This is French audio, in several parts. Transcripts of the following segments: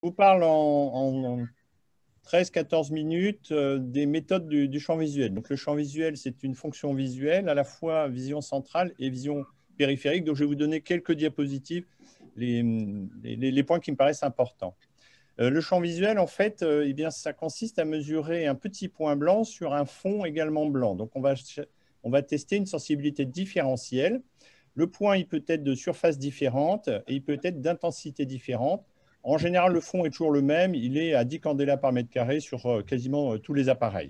vous parle en 13-14 minutes des méthodes du champ visuel. Donc, le champ visuel, c'est une fonction visuelle, à la fois vision centrale et vision périphérique. Donc, je vais vous donner quelques diapositives, les points qui me paraissent importants. Le champ visuel, en fait, eh bien, ça consiste à mesurer un petit point blanc sur un fond également blanc. Donc, on va tester une sensibilité différentielle. Le point, il peut être de surface différente et il peut être d'intensité différente. En général, le fond est toujours le même. Il est à 10 candela par mètre carré sur quasiment tous les appareils.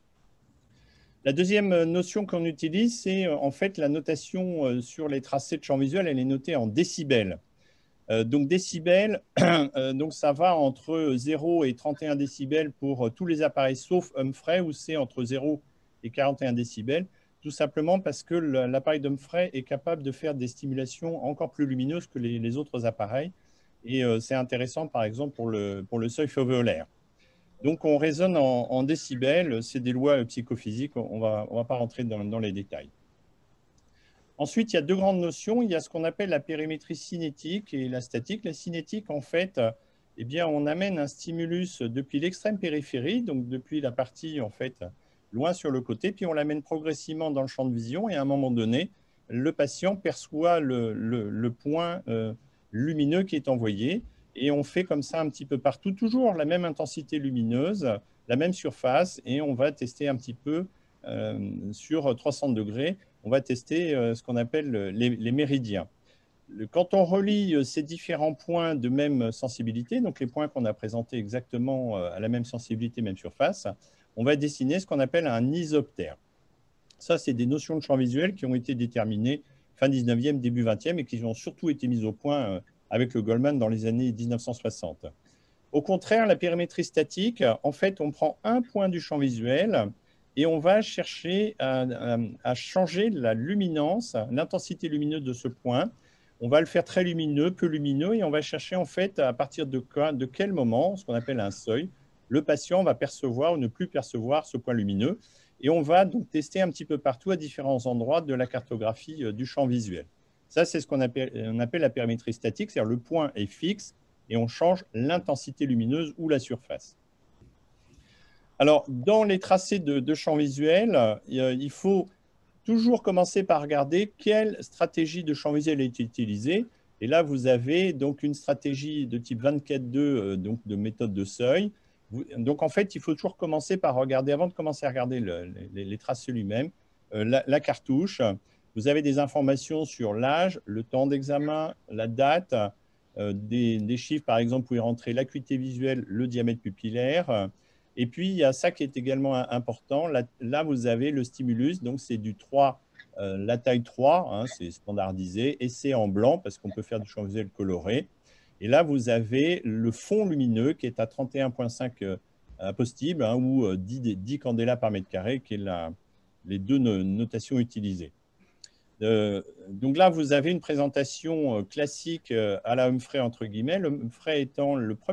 La deuxième notion qu'on utilise, c'est en fait la notation sur les tracés de champ visuel. Elle est notée en décibels. Donc, décibels, donc ça va entre 0 et 31 décibels pour tous les appareils, sauf Humphrey, où c'est entre 0 et 41 décibels, tout simplement parce que l'appareil d'Humphrey est capable de faire des stimulations encore plus lumineuses que les autres appareils. Et c'est intéressant, par exemple, pour le seuil fovéolaire. Donc, on raisonne en décibels. C'est des lois psychophysiques. On ne va pas rentrer dans les détails. Ensuite, il y a deux grandes notions. Il y a ce qu'on appelle la périmétrie cinétique et la statique. La cinétique, en fait, eh bien, on amène un stimulus depuis l'extrême périphérie, donc depuis la partie, en fait, loin sur le côté, puis on l'amène progressivement dans le champ de vision et à un moment donné, le patient perçoit le point lumineux qui est envoyé et on fait comme ça un petit peu partout, toujours la même intensité lumineuse, la même surface et on va tester un petit peu sur 300 degrés on va tester ce qu'on appelle les méridiens. Quand on relie ces différents points de même sensibilité, donc les points qu'on a présentés exactement à la même sensibilité, même surface, on va dessiner ce qu'on appelle un isoptère. Ça, c'est des notions de champ visuel qui ont été déterminées fin 19e, début 20e et qui ont surtout été mises au point avec le Goldman dans les années 1960. Au contraire, la périmétrie statique, en fait, on prend un point du champ visuel et on va chercher à changer la luminance, l'intensité lumineuse de ce point. On va le faire très lumineux, peu lumineux, et on va chercher en fait à partir de quel moment, ce qu'on appelle un seuil, le patient va percevoir ou ne plus percevoir ce point lumineux. Et on va donc tester un petit peu partout à différents endroits de la cartographie du champ visuel. Ça, c'est ce qu'on appelle la périmétrie statique, c'est-à-dire le point est fixe et on change l'intensité lumineuse ou la surface. Alors, dans les tracés de champ visuel, il faut toujours commencer par regarder quelle stratégie de champ visuel est utilisée. Et là, vous avez donc une stratégie de type 24.2, donc de méthode de seuil. Donc, en fait, il faut toujours commencer par regarder, avant de commencer à regarder les tracés lui-même, la cartouche. Vous avez des informations sur l'âge, le temps d'examen, la date, des chiffres, par exemple, vous pouvez rentrer l'acuité visuelle, le diamètre pupillaire. Et puis, il y a ça qui est également important. Là, vous avez le stimulus, donc c'est du 3, la taille 3, hein, c'est standardisé, et c'est en blanc parce qu'on peut faire du champ visuel coloré. Et là, vous avez le fond lumineux qui est à 31,5 apostible, hein, ou 10 candela par mètre carré, qui est les deux notations utilisées. Donc là, vous avez une présentation classique à la Humphrey, entre guillemets, le Humphrey étant le premier.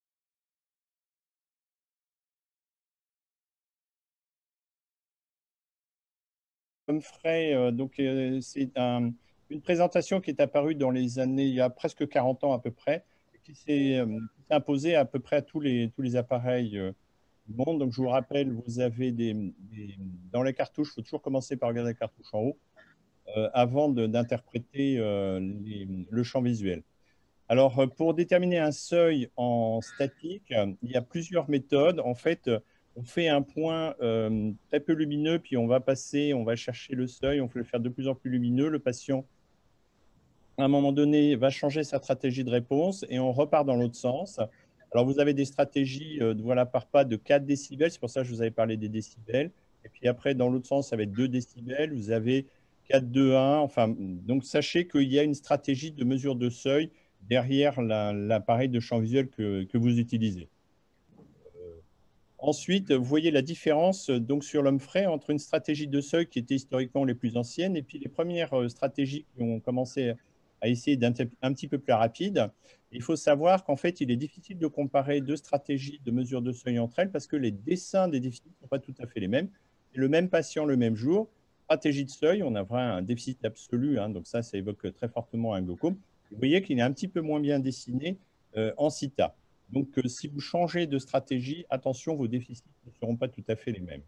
Humphrey, donc c'est une présentation qui est apparue dans les années, il y a presque 40 ans à peu près, et qui s'est imposée à peu près à tous les appareils du monde. Donc je vous rappelle, vous avez dans les cartouches, il faut toujours commencer par regarder la cartouche en haut avant d'interpréter le champ visuel. Alors, pour déterminer un seuil en statique, il y a plusieurs méthodes. En fait, on fait un point très peu lumineux, puis on va passer, on va chercher le seuil, on va le faire de plus en plus lumineux. Le patient, à un moment donné, va changer sa stratégie de réponse et on repart dans l'autre sens. Alors, vous avez des stratégies voilà, par pas de 4 décibels, c'est pour ça que je vous avais parlé des décibels. Et puis après, dans l'autre sens, ça va être 2 décibels. Vous avez 4, 2, 1. Enfin, donc, sachez qu'il y a une stratégie de mesure de seuil derrière l'appareil de champ visuel que vous utilisez. Ensuite, vous voyez la différence donc, sur l'Humphrey entre une stratégie de seuil qui était historiquement les plus anciennes et puis les premières stratégies qui ont commencé à essayer d'être un petit peu plus rapide. Il faut savoir qu'en fait, il est difficile de comparer deux stratégies de mesure de seuil entre elles parce que les dessins des déficits ne sont pas tout à fait les mêmes. C'est le même patient le même jour. Stratégie de seuil, on a vraiment un déficit absolu, hein, donc ça évoque très fortement un glaucome. Vous voyez qu'il est un petit peu moins bien dessiné en CITA. Donc, si vous changez de stratégie, attention, vos déficits ne seront pas tout à fait les mêmes.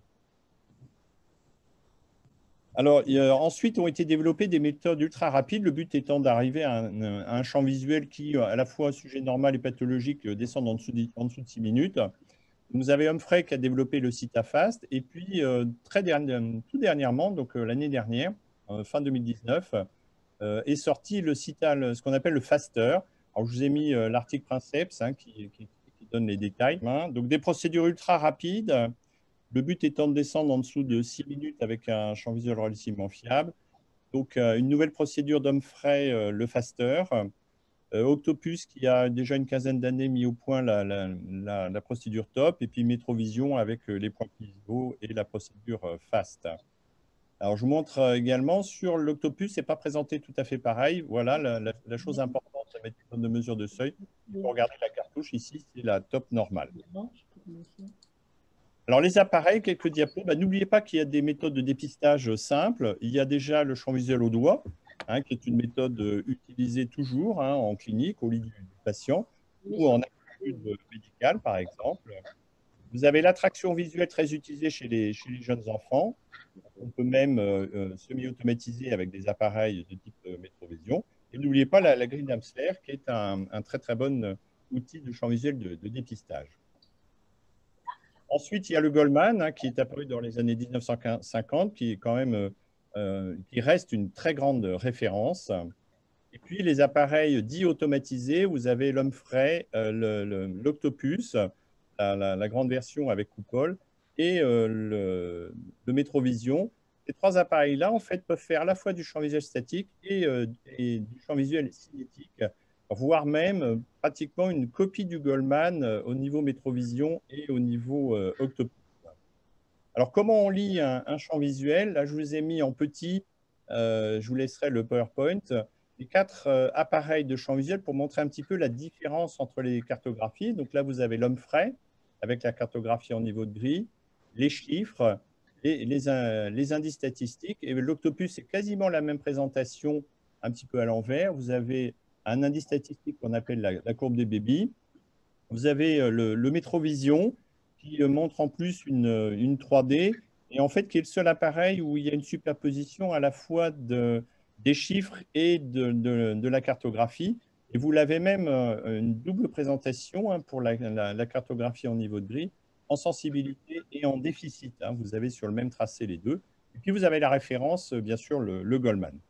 Alors, ensuite ont été développées des méthodes ultra rapides, le but étant d'arriver à un champ visuel qui, à la fois sujet normal et pathologique, descend en dessous de 6 minutes. Vous avez Humphrey qui a développé le CitaFast, et puis tout dernièrement, donc l'année dernière, fin 2019, est sorti ce qu'on appelle le Faster. Alors, je vous ai mis l'article Princeps qui donne les détails. Donc, des procédures ultra rapides. Le but étant de descendre en dessous de 6 minutes avec un champ visuel relativement fiable. Donc, une nouvelle procédure d'Humphrey, le Faster. Octopus, qui a déjà une quinzaine d'années mis au point la procédure TOP, et puis Metrovision avec les points pivot et la procédure FAST. Alors, je vous montre également sur l'Octopus, ce n'est pas présenté tout à fait pareil. Voilà, la chose importante, ça va être une de mesure de seuil. Pour regarder la cartouche, ici, c'est la TOP normale. Alors, les appareils, quelques diapos. N'oubliez pas qu'il y a des méthodes de dépistage simples. Il y a déjà le champ visuel au doigt, qui est une méthode utilisée toujours en clinique, au lit du patient, ou en attitude médicale, par exemple. Vous avez l'attraction visuelle très utilisée chez les jeunes enfants. On peut même semi-automatiser avec des appareils de type Metrovision. Et n'oubliez pas la grille d'Amsler, qui est un très, très bon outil de champ visuel de dépistage. Ensuite, il y a le Goldman, qui est apparu dans les années 1950, qui est quand même, qui reste une très grande référence. Et puis, les appareils dits automatisés, vous avez l'Humphrey, l'Octopus, la grande version avec coupole, et le Metrovision. Ces trois appareils-là, en fait, peuvent faire à la fois du champ visuel statique et du champ visuel cinétique, voire même pratiquement une copie du Goldman au niveau Metrovision et au niveau Octopus. Alors, comment on lit un champ visuel? Là, je vous ai mis en petit, je vous laisserai le PowerPoint, les 4 appareils de champ visuel pour montrer un petit peu la différence entre les cartographies. Donc là, vous avez l'Humphrey avec la cartographie en niveau de grille, les chiffres, les indices statistiques. Et l'Octopus, c'est quasiment la même présentation, un petit peu à l'envers. Vous avez un indice statistique qu'on appelle la courbe des bébés. Vous avez le Metrovision qui montre en plus une 3D et en fait qui est le seul appareil où il y a une superposition à la fois des chiffres et de la cartographie. Et vous l'avez même une double présentation pour la cartographie en niveau de grille, en sensibilité et en déficit. Vous avez sur le même tracé les deux. Et puis vous avez la référence, bien sûr, le Goldman.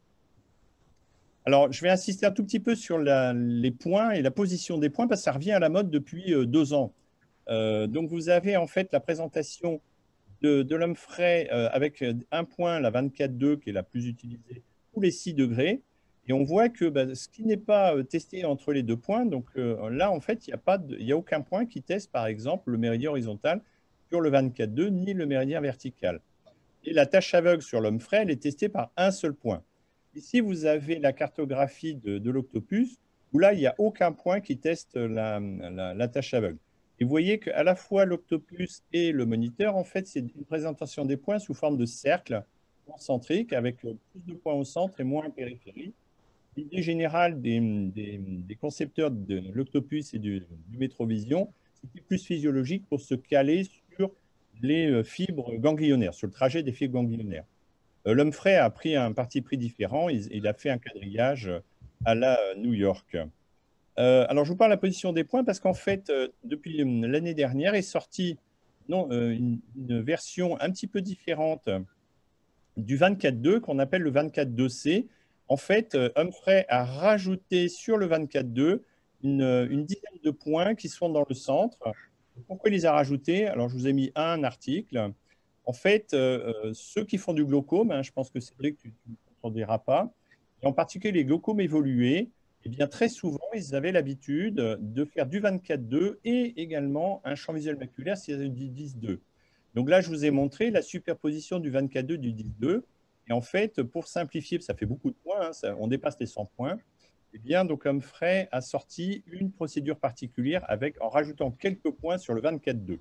Alors, je vais insister un tout petit peu sur les points et la position des points parce que ça revient à la mode depuis 2 ans. Donc, vous avez en fait la présentation de l'Humphrey avec un point, la 24.2, qui est la plus utilisée, tous les 6 degrés. Et on voit que ce qui n'est pas testé entre les 2 points, donc là, en fait, il n'y a aucun point qui teste, par exemple, le méridien horizontal sur le 24.2, ni le méridien vertical. Et la tâche aveugle sur l'Humphrey, elle est testée par un seul point. Ici, vous avez la cartographie de l'Octopus, où là, il n'y a aucun point qui teste la tâche aveugle. Et vous voyez qu'à la fois l'Octopus et le moniteur, en fait, c'est une présentation des points sous forme de cercle concentrique, avec plus de points au centre et moins en périphérie. L'idée générale des concepteurs de l'Octopus et du Metrovision, c'était plus physiologique pour se caler sur les fibres ganglionnaires, sur le trajet des fibres ganglionnaires. L'Humphrey a pris un parti pris différent. Il a fait un quadrillage à la New York. Alors, je vous parle de la position des points parce qu'en fait, depuis l'année dernière, est sortie une version un petit peu différente du 24.2 qu'on appelle le 24.2C. En fait, Humphrey a rajouté sur le 24.2 une dizaine de points qui sont dans le centre. Pourquoi il les a rajoutés? Alors, je vous ai mis un article. En fait, ceux qui font du glaucome, je pense que c'est vrai que tu ne contrediras pas, et en particulier les glaucomes évolués, eh bien, très souvent, ils avaient l'habitude de faire du 24.2 et également un champ visuel maculaire s'ils avaient du 10.2. Donc là, je vous ai montré la superposition du 24.2 du 10.2. Et en fait, pour simplifier, ça fait beaucoup de points, on dépasse les 100 points, eh bien, donc Humphrey a sorti une procédure particulière en rajoutant quelques points sur le 24.2.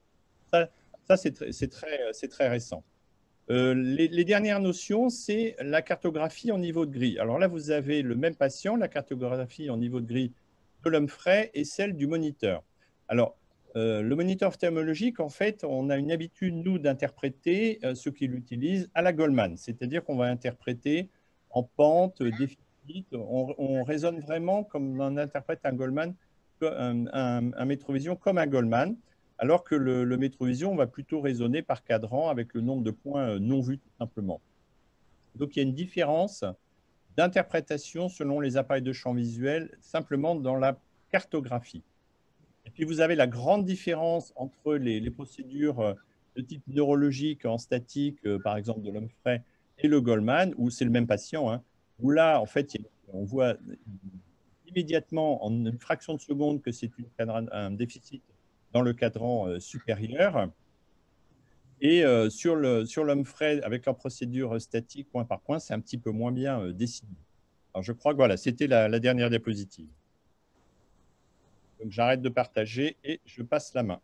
Ça c'est très récent. Les dernières notions, c'est la cartographie en niveau de grille. Alors là, vous avez le même patient, la cartographie en niveau de grille de l'Humphrey et celle du moniteur. Alors, le moniteur ophtalmologique, en fait, on a une habitude, nous, d'interpréter ce qu'il utilise à la Goldman, c'est-à-dire qu'on va interpréter en pente, déficit, on raisonne vraiment comme on interprète un Goldman, un métrovision comme un Goldman, alors que le métrovision, on va plutôt raisonner par cadran avec le nombre de points non vus, tout simplement. Donc, il y a une différence d'interprétation selon les appareils de champ visuel, simplement dans la cartographie. Et puis, vous avez la grande différence entre les procédures de type neurologique en statique, par exemple de l'Humphrey, et le Goldman, où c'est le même patient, hein, où là, en fait, on voit immédiatement, en une fraction de seconde, que c'est un déficit dans le cadran supérieur. Et sur l'Humphrey, avec leur procédure statique, point par point, c'est un petit peu moins bien dessiné. Alors, je crois que voilà, c'était la dernière diapositive. Donc, j'arrête de partager et je passe la main.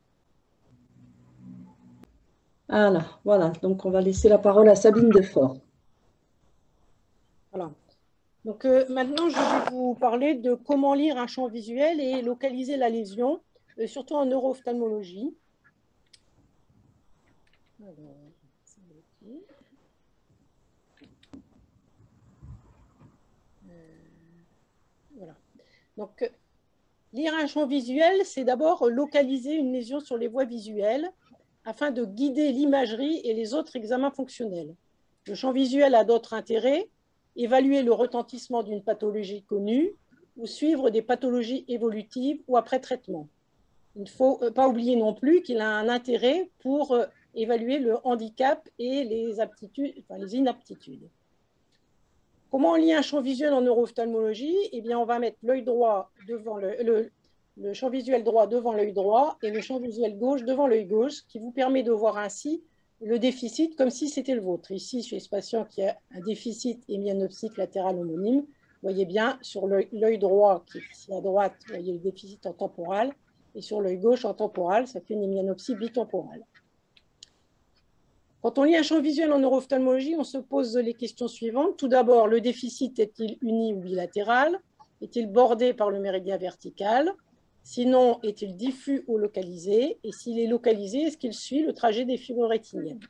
Voilà. Donc, on va laisser la parole à Sabine Defort. Voilà. Donc, maintenant, je vais vous parler de comment lire un champ visuel et localiser la lésion, surtout en neuro-ophtalmologie. Voilà. Donc, lire un champ visuel, c'est d'abord localiser une lésion sur les voies visuelles afin de guider l'imagerie et les autres examens fonctionnels. Le champ visuel a d'autres intérêts, évaluer le retentissement d'une pathologie connue ou suivre des pathologies évolutives ou après traitement. Il ne faut pas oublier non plus qu'il a un intérêt pour évaluer le handicap et les aptitudes, enfin les inaptitudes. Comment on lit un champ visuel en neuro-ophtalmologie? Eh bien, on va mettre l'œil droit devant le champ visuel droit devant l'œil droit et le champ visuel gauche devant l'œil gauche, ce qui vous permet de voir ainsi le déficit comme si c'était le vôtre. Ici, chez ce patient qui a un déficit hémianopsique latéral homonyme, vous voyez bien sur l'œil droit qui est ici à droite, vous voyez le déficit en temporal, et sur l'œil gauche en temporal, ça fait une hémianopsie bitemporale. Quand on lit un champ visuel en neuro-ophtalmologie, on se pose les questions suivantes. Tout d'abord, le déficit est-il uni ou bilatéral? Est-il bordé par le méridien vertical? Sinon, est-il diffus ou localisé? Et s'il est localisé, est-ce qu'il suit le trajet des fibres rétiniennes?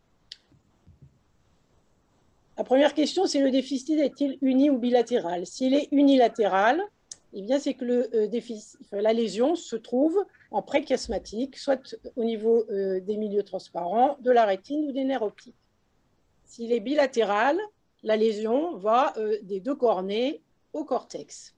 La première question, c'est le déficit est-il uni ou bilatéral? S'il est unilatéral, eh bien, c'est que la lésion se trouve en préchiasmatique, soit au niveau des milieux transparents, de la rétine ou des nerfs optiques. S'il est bilatéral, la lésion va des deux cornées au cortex.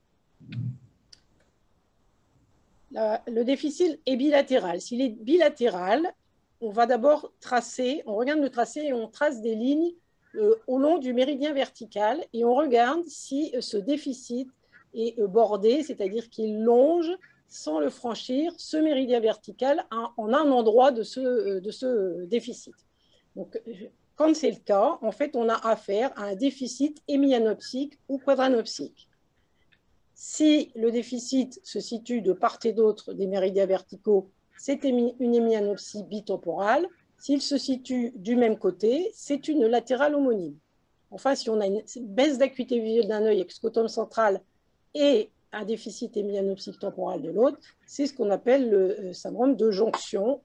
Le déficit est bilatéral. S'il est bilatéral, on va d'abord tracer, on regarde le tracé et on trace des lignes au long du méridien vertical et on regarde si ce déficit est bordé, c'est-à-dire qu'il longe sans le franchir ce méridien vertical en un endroit de ce déficit. Donc, quand c'est le cas, en fait, on a affaire à un déficit hémianopsique ou quadranopsique. Si le déficit se situe de part et d'autre des méridiens verticaux, c'est une hémianopsie bitemporale. S'il se situe du même côté, c'est une latérale homonyme. Enfin, si on a une baisse d'acuité visuelle d'un œil avec scotum central et un déficit hémianopsique temporal de l'autre, c'est ce qu'on appelle le syndrome de jonction.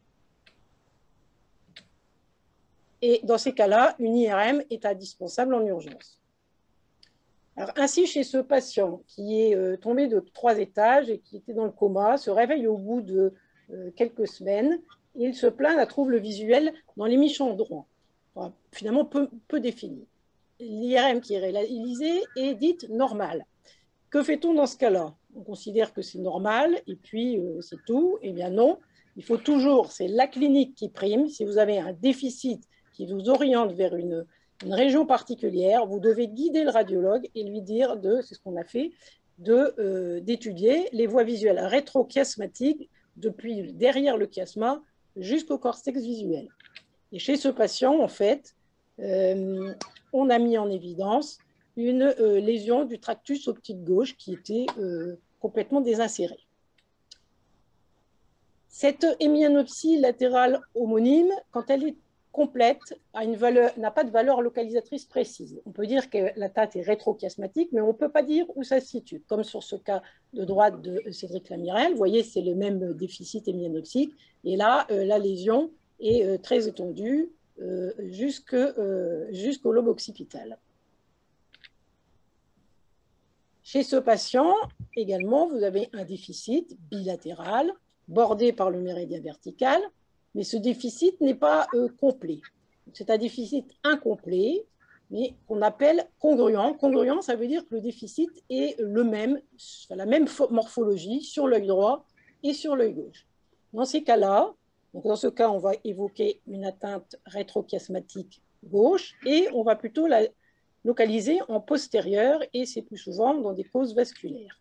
Et dans ces cas-là, une IRM est indispensable en urgence. Alors, ainsi, chez ce patient qui est tombé de 3 étages et qui était dans le coma, se réveille au bout de quelques semaines, et il se plaint d'un trouble visuel dans l'hémisphère droit, enfin, finalement peu défini. L'IRM qui est réalisée est dite normale. Que fait-on dans ce cas-là? On considère que c'est normal et puis c'est tout. Eh bien non, il faut toujours, c'est la clinique qui prime. Si vous avez un déficit qui vous oriente vers une région particulière, vous devez guider le radiologue et lui dire, c'est ce qu'on a fait, d'étudier les voies visuelles rétrochiasmatiques depuis derrière le chiasma jusqu'au cortex visuel. Et chez ce patient, en fait, on a mis en évidence une lésion du tractus optique gauche qui était complètement désinsérée. Cette hémianopsie latérale homonyme, quand elle est complète n'a pas de valeur localisatrice précise. On peut dire que l'atteinte est rétrochiasmatique, mais on ne peut pas dire où ça se situe. Comme sur ce cas de droite de Cédric Lamirel, vous voyez, c'est le même déficit hémianopsique. Et là, la lésion est très étendue jusqu'au lobe occipital. Chez ce patient, également, vous avez un déficit bilatéral bordé par le méridien vertical, mais ce déficit n'est pas complet. C'est un déficit incomplet, mais qu'on appelle congruent. Congruent, ça veut dire que le déficit est le même, la même morphologie sur l'œil droit et sur l'œil gauche. Dans ces cas-là, dans ce cas, on va évoquer une atteinte rétrochiasmatique gauche et on va plutôt la localisée en postérieur et c'est plus souvent dans des causes vasculaires.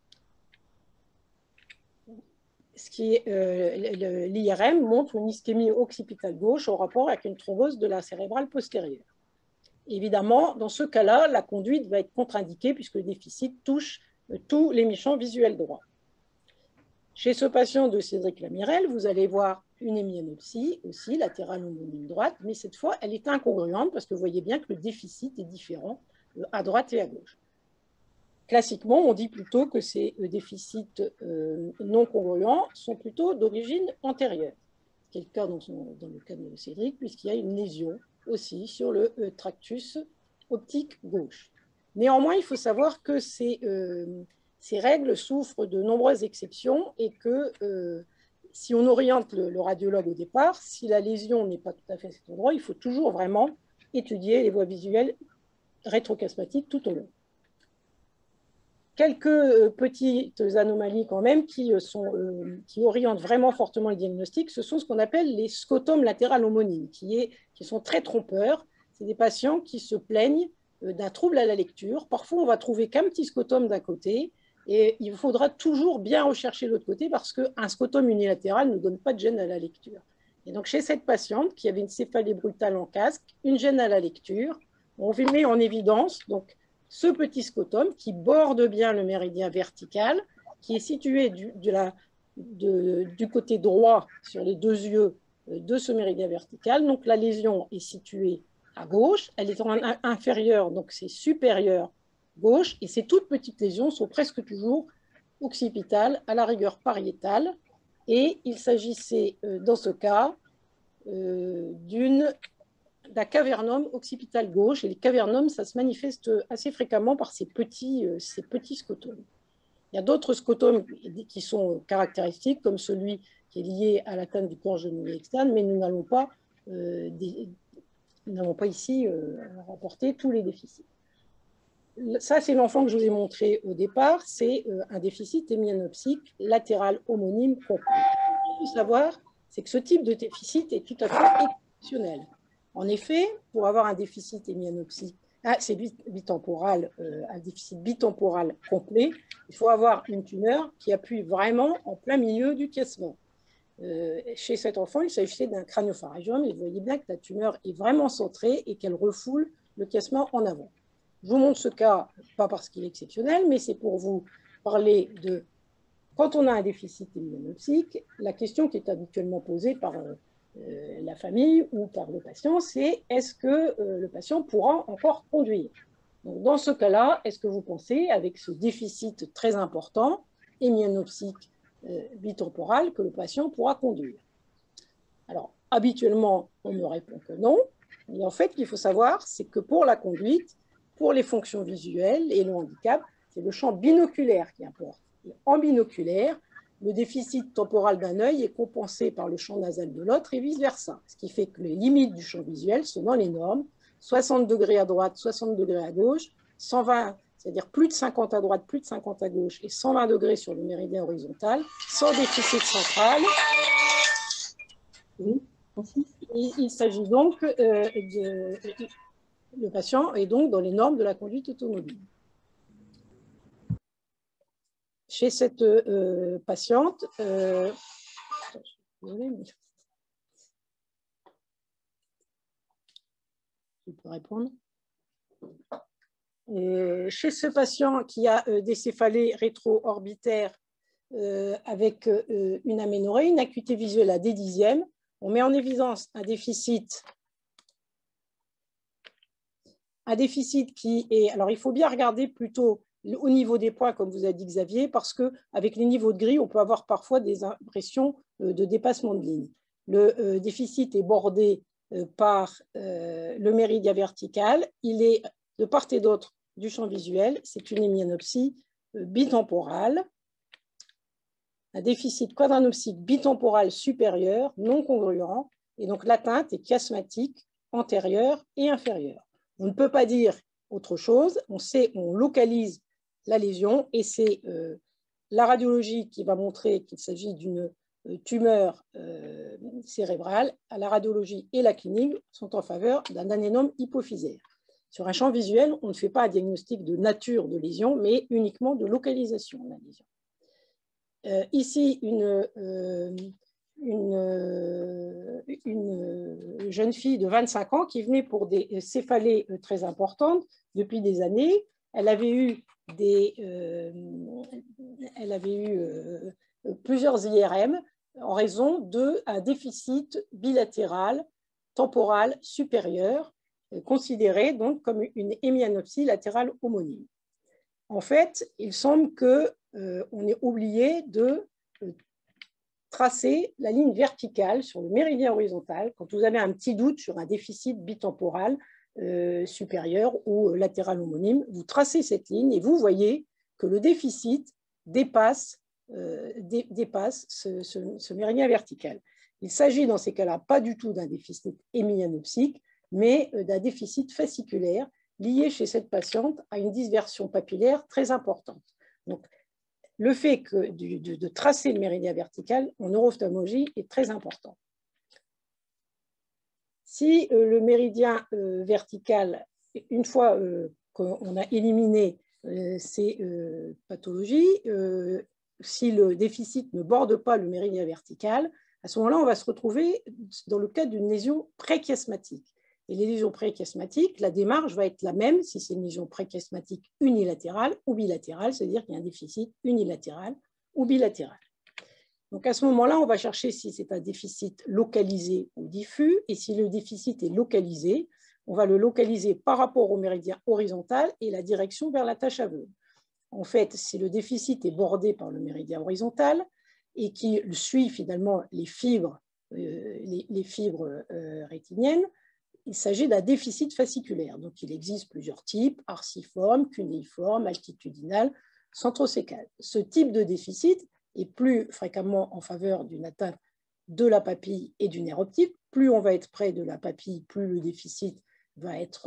L'IRM montre une ischémie occipitale gauche en rapport avec une thrombose de la cérébrale postérieure. Évidemment, dans ce cas-là, la conduite va être contre-indiquée puisque le déficit touche tous les champs visuels droits. Chez ce patient de Cédric Lamirel, vous allez voir une hémianopsie aussi, latérale homonyme droite, mais cette fois, elle est incongruente parce que vous voyez bien que le déficit est différent à droite et à gauche. Classiquement, on dit plutôt que ces déficits non congruents sont plutôt d'origine antérieure. C'est le cas dans le cas de Cédric, puisqu'il y a une lésion aussi sur le tractus optique gauche. Néanmoins, il faut savoir que ces règles souffrent de nombreuses exceptions et que si on oriente le radiologue au départ, si la lésion n'est pas tout à fait à cet endroit, il faut toujours vraiment étudier les voies visuelles rétrochiasmatiques tout au long. Quelques petites anomalies quand même qui orientent vraiment fortement le diagnostic, ce sont ce qu'on appelle les scotomes latérales homonymes, qui sont très trompeurs. C'est des patients qui se plaignent d'un trouble à la lecture. Parfois, on va trouver qu'un petit scotome d'un côté, et il faudra toujours bien rechercher l'autre côté parce qu'un scotome unilatéral ne donne pas de gêne à la lecture. Et donc, chez cette patiente qui avait une céphalée brutale en casque, une gêne à la lecture, on met en évidence donc, ce petit scotome qui borde bien le méridien vertical, qui est situé du côté droit sur les deux yeux de ce méridien vertical. Donc, la lésion est située à gauche, elle est inférieure, donc c'est supérieur gauche, et ces toutes petites lésions sont presque toujours occipitales, à la rigueur pariétales, et il s'agissait dans ce cas d'un cavernome occipital gauche, et les cavernomes, ça se manifeste assez fréquemment par ces petits scotomes. Il y a d'autres scotomes qui sont caractéristiques, comme celui qui est lié à l'atteinte du corps genouillé externe, mais nous n'allons pas ici rapporter tous les déficits. Ça, c'est l'enfant que je vous ai montré au départ, c'est un déficit hémianopsique latéral homonyme complet. Ce qu'il faut savoir, c'est que ce type de déficit est tout à fait exceptionnel. En effet, pour avoir un déficit hémianopsique, c'est bitemporal, un déficit bitemporal complet, il faut avoir une tumeur qui appuie vraiment en plein milieu du chiasma. Chez cet enfant, il s'agissait d'un craniopharyngiome et vous voyez bien que la tumeur est vraiment centrée et qu'elle refoule le chiasma en avant. Je vous montre ce cas, pas parce qu'il est exceptionnel, mais c'est pour vous parler de quand on a un déficit hémianopsique, la question qui est habituellement posée par la famille ou par le patient, c'est est-ce que le patient pourra encore conduire? Donc, dans ce cas-là, est-ce que vous pensez, avec ce déficit très important, hémianopsique bitemporal, que le patient pourra conduire? Alors, habituellement, on me répond que non. Mais en fait, ce qu'il faut savoir, c'est que pour la conduite, pour les fonctions visuelles et le handicap, c'est le champ binoculaire qui importe. Et en binoculaire, le déficit temporal d'un œil est compensé par le champ nasal de l'autre et vice-versa. Ce qui fait que les limites du champ visuel sont dans les normes, 60 degrés à droite, 60 degrés à gauche, 120, c'est-à-dire plus de 50 à droite, plus de 50 à gauche, et 120 degrés sur le méridien horizontal, sans déficit central. Oui, il s'agit donc le patient est donc dans les normes de la conduite automobile. Chez cette patiente, je peux répondre. Chez ce patient qui a des céphalées rétro-orbitaires avec une aménorrhée, une acuité visuelle à D10e, on met en évidence un déficit un déficit qui est… Alors, il faut bien regarder plutôt au niveau des points, comme vous a dit Xavier, parce qu'avec les niveaux de gris, on peut avoir parfois des impressions de dépassement de ligne. Le déficit est bordé par le méridien vertical. Il est de part et d'autre du champ visuel. C'est une hémianopsie bitemporale. Un déficit quadranopsique bitemporal supérieur, non congruent, et donc l'atteinte est chiasmatique antérieure et inférieure. On ne peut pas dire autre chose, on localise la lésion, et c'est la radiologie qui va montrer qu'il s'agit d'une tumeur cérébrale. La radiologie et la clinique sont en faveur d'un adénome hypophysaire. Sur un champ visuel, on ne fait pas un diagnostic de nature de lésion, mais uniquement de localisation de la lésion. Ici, une jeune fille de 25 ans qui venait pour des céphalées très importantes depuis des années. Elle avait eu, plusieurs IRM en raison d'un déficit bilatéral temporal supérieur, considéré donc comme une hémianopsie latérale homonyme. En fait, il semble qu'on ait oublié de tracer la ligne verticale sur le méridien horizontal quand vous avez un petit doute sur un déficit bitemporal supérieur ou latéral homonyme. Vous tracez cette ligne et vous voyez que le déficit dépasse ce méridien vertical. Il s'agit dans ces cas-là pas du tout d'un déficit hémianopsique, mais d'un déficit fasciculaire lié chez cette patiente à une dispersion papillaire très importante. Donc, le fait de tracer le méridien vertical en neuro-ophtalmologie est très important. Si le méridien vertical, une fois qu'on a éliminé ces pathologies, si le déficit ne borde pas le méridien vertical, à ce moment-là, on va se retrouver dans le cas d'une lésion préchiasmatique. Et les lésions préchiasmatiques, la démarche va être la même si c'est une lésion préchiasmatique unilatérale ou bilatérale, c'est-à-dire qu'il y a un déficit unilatéral ou bilatéral. Donc à ce moment-là, on va chercher si c'est un déficit localisé ou diffus, et si le déficit est localisé, on va le localiser par rapport au méridien horizontal et la direction vers la tache aveugle. En fait, si le déficit est bordé par le méridien horizontal et qui suit finalement les fibres rétiniennes, il s'agit d'un déficit fasciculaire. Donc, il existe plusieurs types, arciforme, cunéiforme, altitudinal, centrocécal. Ce type de déficit est plus fréquemment en faveur d'une atteinte de la papille et du nerf optique. Plus on va être près de la papille, plus le déficit va être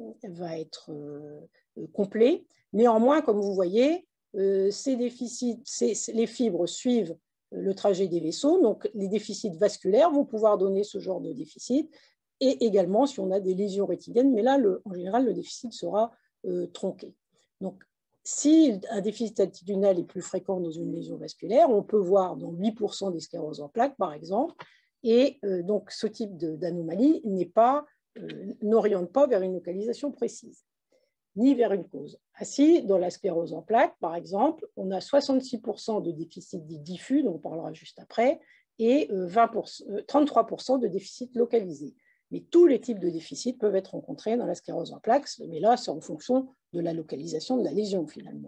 complet. Néanmoins, comme vous voyez, ces déficits, les fibres suivent le trajet des vaisseaux, donc les déficits vasculaires vont pouvoir donner ce genre de déficit, et également si on a des lésions rétiniennes, mais là, en général, le déficit sera tronqué. Donc, si un déficit altitudinal est plus fréquent dans une lésion vasculaire, on peut voir dans 8% des scléroses en plaques, par exemple, et donc ce type d'anomalie n'oriente pas vers une localisation précise, ni vers une cause. Ainsi, dans la sclérose en plaques, par exemple, on a 66% de déficit diffus, dont on parlera juste après, et 33% de déficit localisé. Mais tous les types de déficits peuvent être rencontrés dans la sclérose en plaques, mais là, c'est en fonction de la localisation de la lésion, finalement.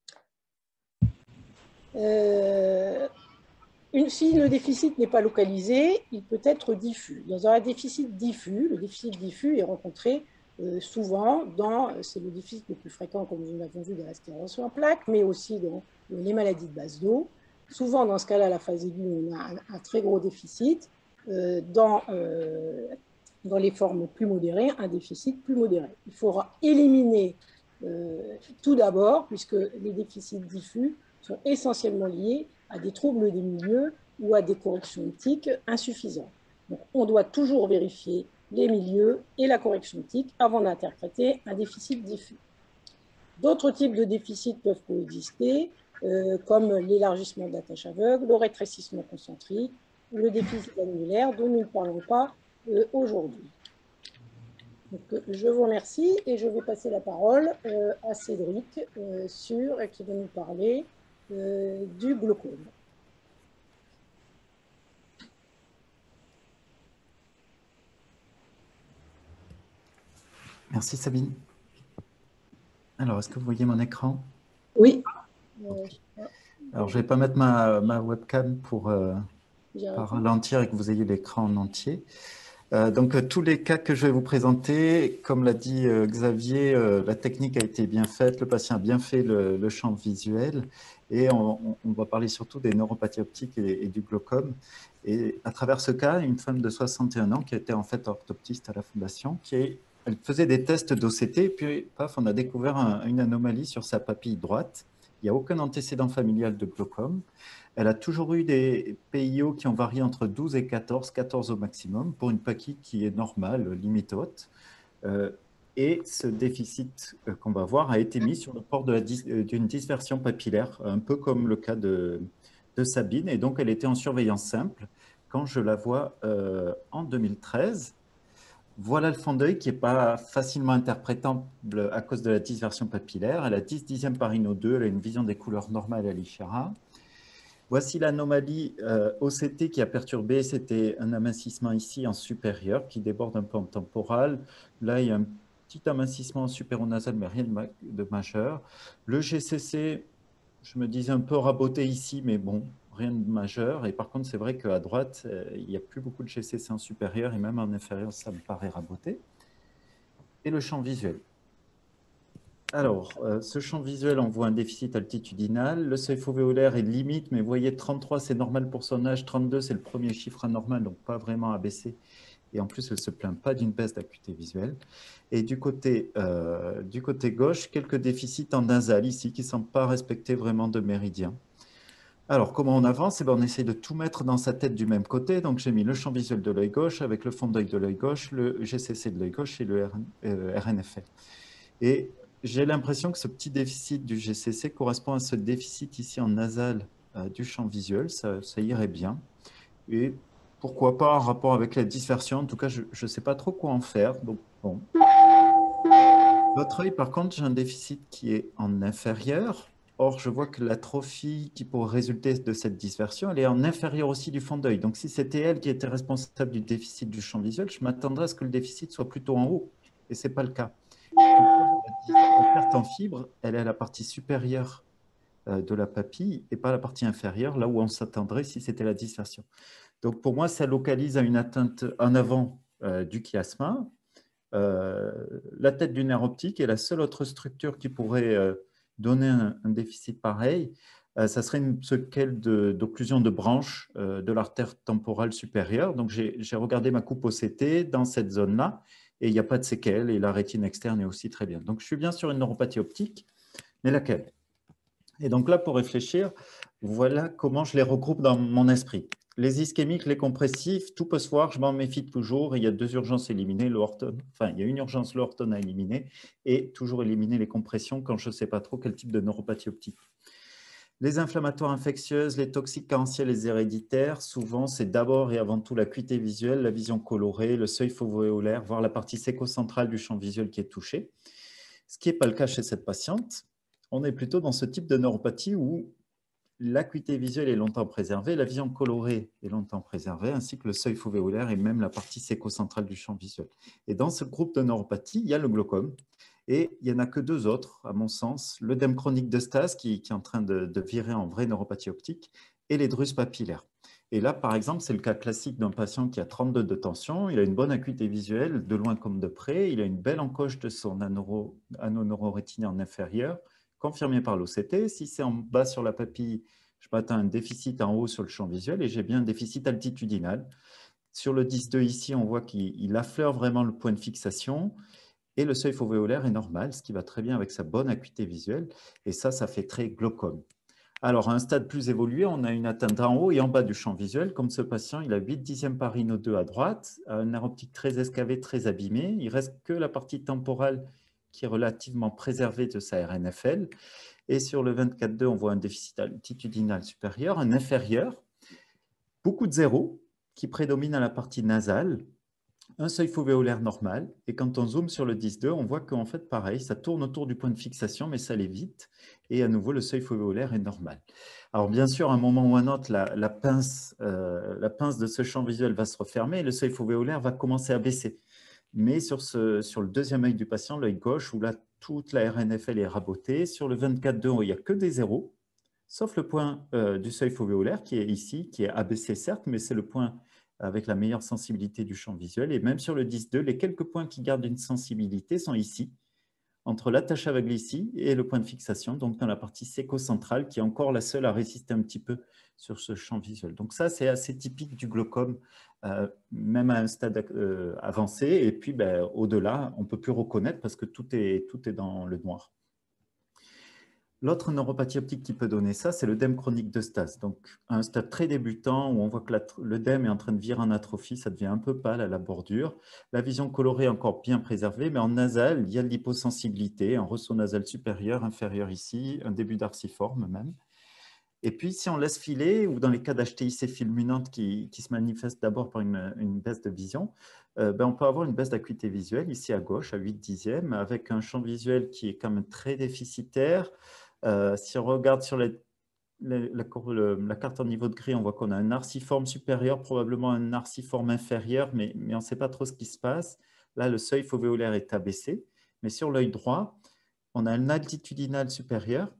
Si le déficit n'est pas localisé, il peut être diffus. Dans un déficit diffus, le déficit diffus est rencontré souvent c'est le déficit le plus fréquent, comme nous l'avons vu, dans la sclérose en plaques, mais aussi dans les maladies de base d'eau. Souvent, dans ce cas-là, la phase aiguë, on a un très gros déficit. Dans les formes plus modérées, un déficit plus modéré. Il faudra éliminer tout d'abord, puisque les déficits diffus sont essentiellement liés à des troubles des milieux ou à des corrections optiques insuffisantes. Donc, on doit toujours vérifier les milieux et la correction optique avant d'interpréter un déficit diffus. D'autres types de déficits peuvent coexister, comme l'élargissement de la tache aveugle, le rétrécissement concentrique, le déficit annulaire, dont nous ne parlons pas aujourd'hui. Donc, je vous remercie et je vais passer la parole à Cédric qui va nous parler du glaucome. Merci Sabine. Alors, est-ce que vous voyez mon écran? Oui, Alors, je ne vais pas mettre ma webcam pour J'ai pas raison. ralentir et que vous ayez l'écran en entier. Donc, tous les cas que je vais vous présenter, comme l'a dit Xavier, la technique a été bien faite, le patient a bien fait le champ visuel et on va parler surtout des neuropathies optiques et du glaucome. Et à travers ce cas, une femme de 61 ans qui était en fait orthoptiste à la Fondation, elle faisait des tests d'OCT et puis, paf, on a découvert une anomalie sur sa papille droite. Il n'y a aucun antécédent familial de glaucome. Elle a toujours eu des PIO qui ont varié entre 12 et 14, 14 au maximum, pour une papille qui est normale, limite haute. Et ce déficit qu'on va voir a été mis sur le port d'une dispersion papillaire, un peu comme le cas de Sabine. Et donc, elle était en surveillance simple quand je la vois en 2013. Voilà le fond d'œil qui n'est pas facilement interprétable à cause de la dispersion papillaire. Elle a 10 dixièmes par Ino 2, elle a une vision des couleurs normales à l'Ishara. Voici l'anomalie OCT qui a perturbé. C'était un amincissement ici en supérieur qui déborde un peu en temporal. Là, il y a un petit amincissement en supéronasal, mais rien de majeur. Le GCC, je me disais un peu raboté ici, mais bon, rien de majeur. Et par contre, c'est vrai qu'à droite, il n'y a plus beaucoup de GCC en supérieur et même en inférieur, ça me paraît raboté. Et le champ visuel. Alors, ce champ visuel, on voit un déficit altitudinal. Le seuil fovéolaire est limite, mais vous voyez, 33, c'est normal pour son âge. 32, c'est le premier chiffre anormal, donc pas vraiment abaissé. Et en plus, elle ne se plaint pas d'une baisse d'acuité visuelle. Et du côté gauche, quelques déficits en nasal ici qui ne semblent pas respecter vraiment de méridien. Alors, comment on avance? On essaie de tout mettre dans sa tête du même côté. Donc, j'ai mis le champ visuel de l'œil gauche avec le fond d'œil de l'œil gauche, le GCC de l'œil gauche et le RNFL. Et j'ai l'impression que ce petit déficit du GCC correspond à ce déficit ici en nasal du champ visuel. Ça irait bien. Et pourquoi pas en rapport avec la dispersion. En tout cas, je ne sais pas trop quoi en faire. Donc, bon. L'autre œil, par contre, j'ai un déficit qui est en inférieur. Or, je vois que l'atrophie qui pourrait résulter de cette dispersion, elle est en inférieur aussi du fond d'œil. Donc, si c'était elle qui était responsable du déficit du champ visuel, je m'attendrais à ce que le déficit soit plutôt en haut. Et ce n'est pas le cas. La perte en fibre, elle est à la partie supérieure de la papille et pas la partie inférieure, là où on s'attendrait si c'était la dispersion. Donc, pour moi, ça localise à une atteinte en avant du chiasma. La tête du nerf optique est la seule autre structure qui pourrait donner un déficit pareil. Ça serait une séquelle d'occlusion de branche de l'artère temporale supérieure. Donc, j'ai regardé ma coupe OCT dans cette zone-là et il n'y a pas de séquelle et la rétine externe est aussi très bien. Donc, je suis bien sur une neuropathie optique, mais laquelle? Et donc là, pour réfléchir, voilà comment je les regroupe dans mon esprit. Les ischémiques, les compressifs, tout peut se voir, je m'en méfie toujours. Il y a deux urgences éliminées, il y a une urgence, le Horton à éliminer, et toujours éliminer les compressions quand je ne sais pas trop quel type de neuropathie optique. Les inflammatoires infectieuses, les toxiques carentiels, les héréditaires, souvent c'est d'abord et avant tout l'acuité visuelle, la vision colorée, le seuil fovéolaire, voire la partie sécocentrale du champ visuel qui est touchée. Ce qui n'est pas le cas chez cette patiente. On est plutôt dans ce type de neuropathie où l'acuité visuelle est longtemps préservée, la vision colorée est longtemps préservée, ainsi que le seuil fovéolaire et même la partie sécocentrale du champ visuel. Et dans ce groupe de neuropathie, il y a le glaucome. Et il n'y en a que deux autres, à mon sens, l'œdème chronique de Stas, qui est en train de virer en vraie neuropathie optique, et les drusses papillaires. Et là, par exemple, c'est le cas classique d'un patient qui a 32 de tension, il a une bonne acuité visuelle, de loin comme de près, il a une belle encoche de son anoneurorétinien en inférieur, confirmé par l'OCT. Si c'est en bas sur la papille, je m'attends à un déficit en haut sur le champ visuel et j'ai bien un déficit altitudinal. Sur le 10-2 ici, on voit qu'il affleure vraiment le point de fixation et le seuil fovéolaire est normal, ce qui va très bien avec sa bonne acuité visuelle. Et ça fait très glaucome. Alors, à un stade plus évolué, on a une atteinte en haut et en bas du champ visuel. Comme ce patient, il a 8 dixièmes par Ino 2 à droite, un nerf optique très escavé, très abîmé. Il ne reste que la partie temporale qui est relativement préservée de sa RNFL. Et sur le 24-2, on voit un déficit altitudinal supérieur, un inférieur, beaucoup de zéros qui prédomine à la partie nasale, un seuil fovéolaire normal. Et quand on zoome sur le 10-2, on voit qu'en fait, pareil, ça tourne autour du point de fixation, mais ça allait vite. Et à nouveau, le seuil fovéolaire est normal. Alors, bien sûr, à un moment ou à un autre, la pince de ce champ visuel va se refermer et le seuil fovéolaire va commencer à baisser. Mais sur le deuxième œil du patient, l'œil gauche, où là, toute la RNFL est rabotée, sur le 24-2, il n'y a que des zéros, sauf le point du seuil fovéolaire qui est ici, qui est abaissé certes, mais c'est le point avec la meilleure sensibilité du champ visuel. Et même sur le 10-2, les quelques points qui gardent une sensibilité sont ici, entre l'attache aveugle ici et le point de fixation, donc dans la partie séco-centrale, qui est encore la seule à résister un petit peu sur ce champ visuel. Donc ça, c'est assez typique du glaucome, même à un stade avancé. Et puis, au-delà, on ne peut plus reconnaître parce que tout est dans le noir. L'autre neuropathie optique qui peut donner ça, c'est l'œdème chronique de stase. Donc, à un stade très débutant, où on voit que l'œdème est en train de virer en atrophie, ça devient un peu pâle à la bordure. La vision colorée est encore bien préservée, mais en nasal, il y a de l'hyposensibilité, un ressaut nasal supérieur, inférieur ici, un début d'arciforme même. Et puis, si on laisse filer, ou dans les cas d'HTIC fulminante qui se manifeste d'abord par une baisse de vision, on peut avoir une baisse d'acuité visuelle, ici à gauche, à 8/10, avec un champ visuel qui est quand même très déficitaire. Si on regarde sur la carte en niveau de gris, on voit qu'on a un arciforme supérieur, probablement un arciforme inférieur, mais on ne sait pas trop ce qui se passe. Là, le seuil fovéolaire est abaissé, mais sur l'œil droit, on a un altitudinal supérieur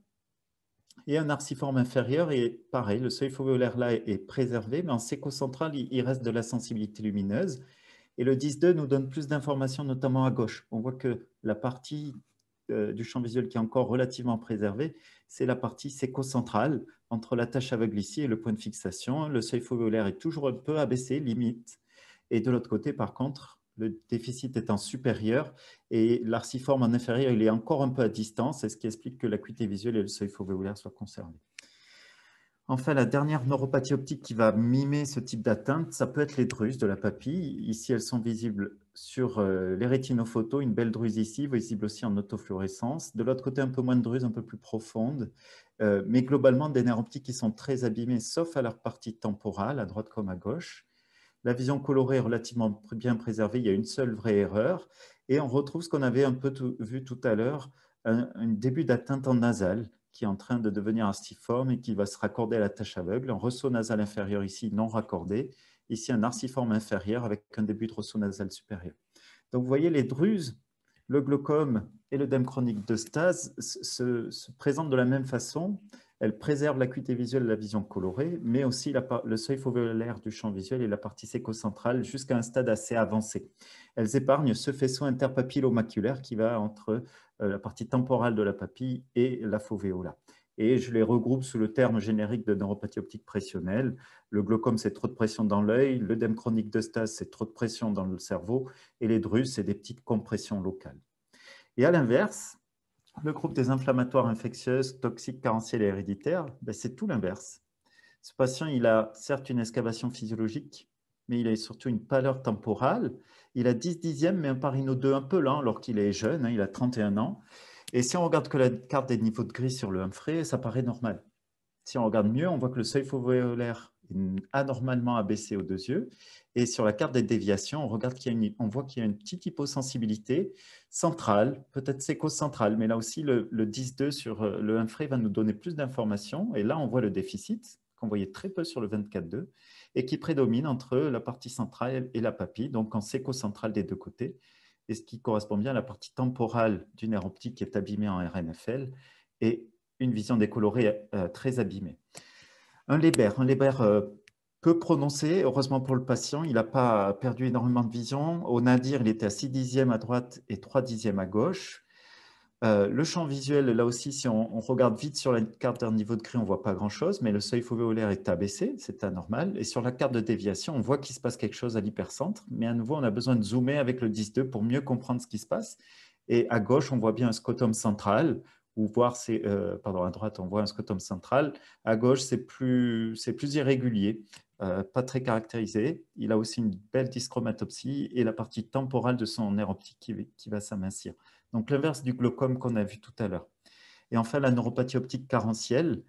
et un arciforme inférieur, et pareil, le seuil fovéolaire là est préservé, mais en séco-central, il reste de la sensibilité lumineuse. Et le 10-2 nous donne plus d'informations, notamment à gauche. On voit que la partie du champ visuel qui est encore relativement préservée, c'est la partie séco-centrale, entre la tache aveugle ici et le point de fixation. Le seuil fovéolaire est toujours un peu abaissé, limite. Et de l'autre côté, par contre, le déficit étant supérieur et l'arciforme en inférieur, il est encore un peu à distance, c'est ce qui explique que l'acuité visuelle et le seuil fovéolaire soient conservés. Enfin, la dernière neuropathie optique qui va mimer ce type d'atteinte, ça peut être les druses de la papille. Ici, elles sont visibles sur les rétinophotos, une belle druse ici, visible aussi en autofluorescence. De l'autre côté, un peu moins de druses, un peu plus profondes, mais globalement des nerfs optiques qui sont très abîmés, sauf à leur partie temporale, à droite comme à gauche. La vision colorée est relativement bien préservée, il y a une seule vraie erreur, et on retrouve ce qu'on avait un peu vu tout à l'heure, un début d'atteinte en nasal, qui est en train de devenir arciforme et qui va se raccorder à la tache aveugle. Un ressaut nasal inférieur ici, non raccordé. Ici, un arciforme inférieur avec un début de ressaut nasal supérieur. Donc, vous voyez, les druses, le glaucome et l'œdème chronique de stase se présentent de la même façon. Elles préservent l'acuité visuelle et la vision colorée, mais aussi le seuil fovéolaire du champ visuel et la partie séco-centrale jusqu'à un stade assez avancé. Elles épargnent ce faisceau interpapillo-maculaire qui va entre la partie temporale de la papille et la fovéola. Et je les regroupe sous le terme générique de neuropathie optique pressionnelle. Le glaucome, c'est trop de pression dans l'œil. L'œdème chronique de stase, c'est trop de pression dans le cerveau. Et les druses, c'est des petites compressions locales. Et à l'inverse, le groupe des inflammatoires infectieuses, toxiques, carentielles et héréditaires, c'est tout l'inverse. Ce patient, il a certes une excavation physiologique, mais il a surtout une pâleur temporale. Il a 10/10, mais un parino 2 un peu lent alors qu'il est jeune, il a 31 ans. Et si on regarde que la carte des niveaux de gris sur le Humphrey, ça paraît normal. Si on regarde mieux, on voit que le seuil fovéolaire est anormalement abaissé aux deux yeux. Et sur la carte des déviations, on voit qu'il y a une petite hyposensibilité centrale, peut-être séco-centrale, mais là aussi, le 10-2 sur le Humphrey va nous donner plus d'informations. Et là, on voit le déficit, qu'on voyait très peu sur le 24-2, et qui prédomine entre la partie centrale et la papille, donc en séco-centrale des deux côtés, et ce qui correspond bien à la partie temporale du nerf optique qui est abîmée en RNFL, et une vision décolorée très abîmée. Un Leber peu prononcé, heureusement pour le patient, il n'a pas perdu énormément de vision. Au nadir, il était à 6/10 à droite et 3/10 à gauche. Le champ visuel, là aussi, si on regarde vite sur la carte d'un niveau de gris, on ne voit pas grand-chose, mais le seuil fovéolaire est abaissé, c'est anormal. Et sur la carte de déviation, on voit qu'il se passe quelque chose à l'hypercentre, mais à nouveau, on a besoin de zoomer avec le 10-2 pour mieux comprendre ce qui se passe. Et à gauche, on voit bien un scotum central, ou à droite, on voit un scotum central. À gauche, c'est plus irrégulier, pas très caractérisé. Il a aussi une belle dyschromatopsie et la partie temporale de son nerf optique qui va s'amincir. Donc, l'inverse du glaucome qu'on a vu tout à l'heure. Et enfin, la neuropathie optique carentielle,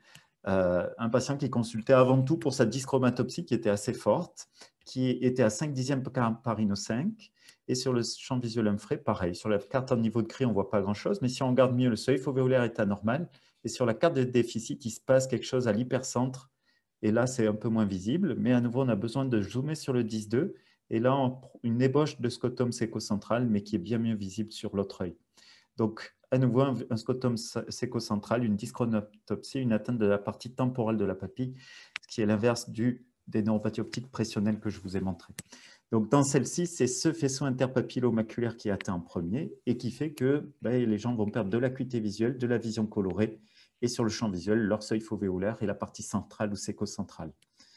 un patient qui consultait avant tout pour sa dyschromatopsie qui était assez forte, qui était à 5/10 par Rhino 5. Et sur le champ visuel Humphrey, pareil. Sur la carte en niveau de gris, on ne voit pas grand-chose. Mais si on regarde mieux, le seuil fovéolaire est anormal. Et sur la carte de déficit, il se passe quelque chose à l'hypercentre. Et là, c'est un peu moins visible. Mais à nouveau, on a besoin de zoomer sur le 10-2 Et là, une ébauche de scrotum sécocentral, mais qui est bien mieux visible sur l'autre œil. Donc, à nouveau, un scrotum sécocentral, une dyschronoptopsie, une atteinte de la partie temporale de la papille, ce qui est l'inverse des neuropathies optiques pressionnelles que je vous ai montré. Donc, dans celle-ci, c'est ce faisceau interpapillo-maculaire qui est atteint en premier et qui fait que les gens vont perdre de l'acuité visuelle, de la vision colorée et sur le champ visuel, leur seuil fovéolaire et la partie centrale ou sécocentrale.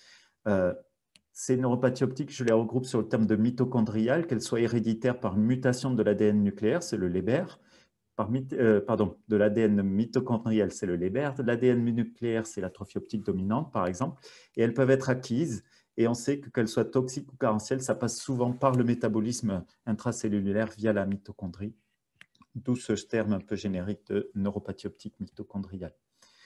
Ces neuropathies optiques, je les regroupe sur le terme de mitochondrial, qu'elles soient héréditaires par mutation de l'ADN nucléaire, c'est le Leber, de l'ADN mitochondrial, c'est le Leber, de l'ADN nucléaire, c'est l'atrophie optique dominante, par exemple, et elles peuvent être acquises, et on sait que qu'elles soient toxiques ou carentielles, ça passe souvent par le métabolisme intracellulaire via la mitochondrie, d'où ce terme un peu générique de neuropathie optique mitochondriale.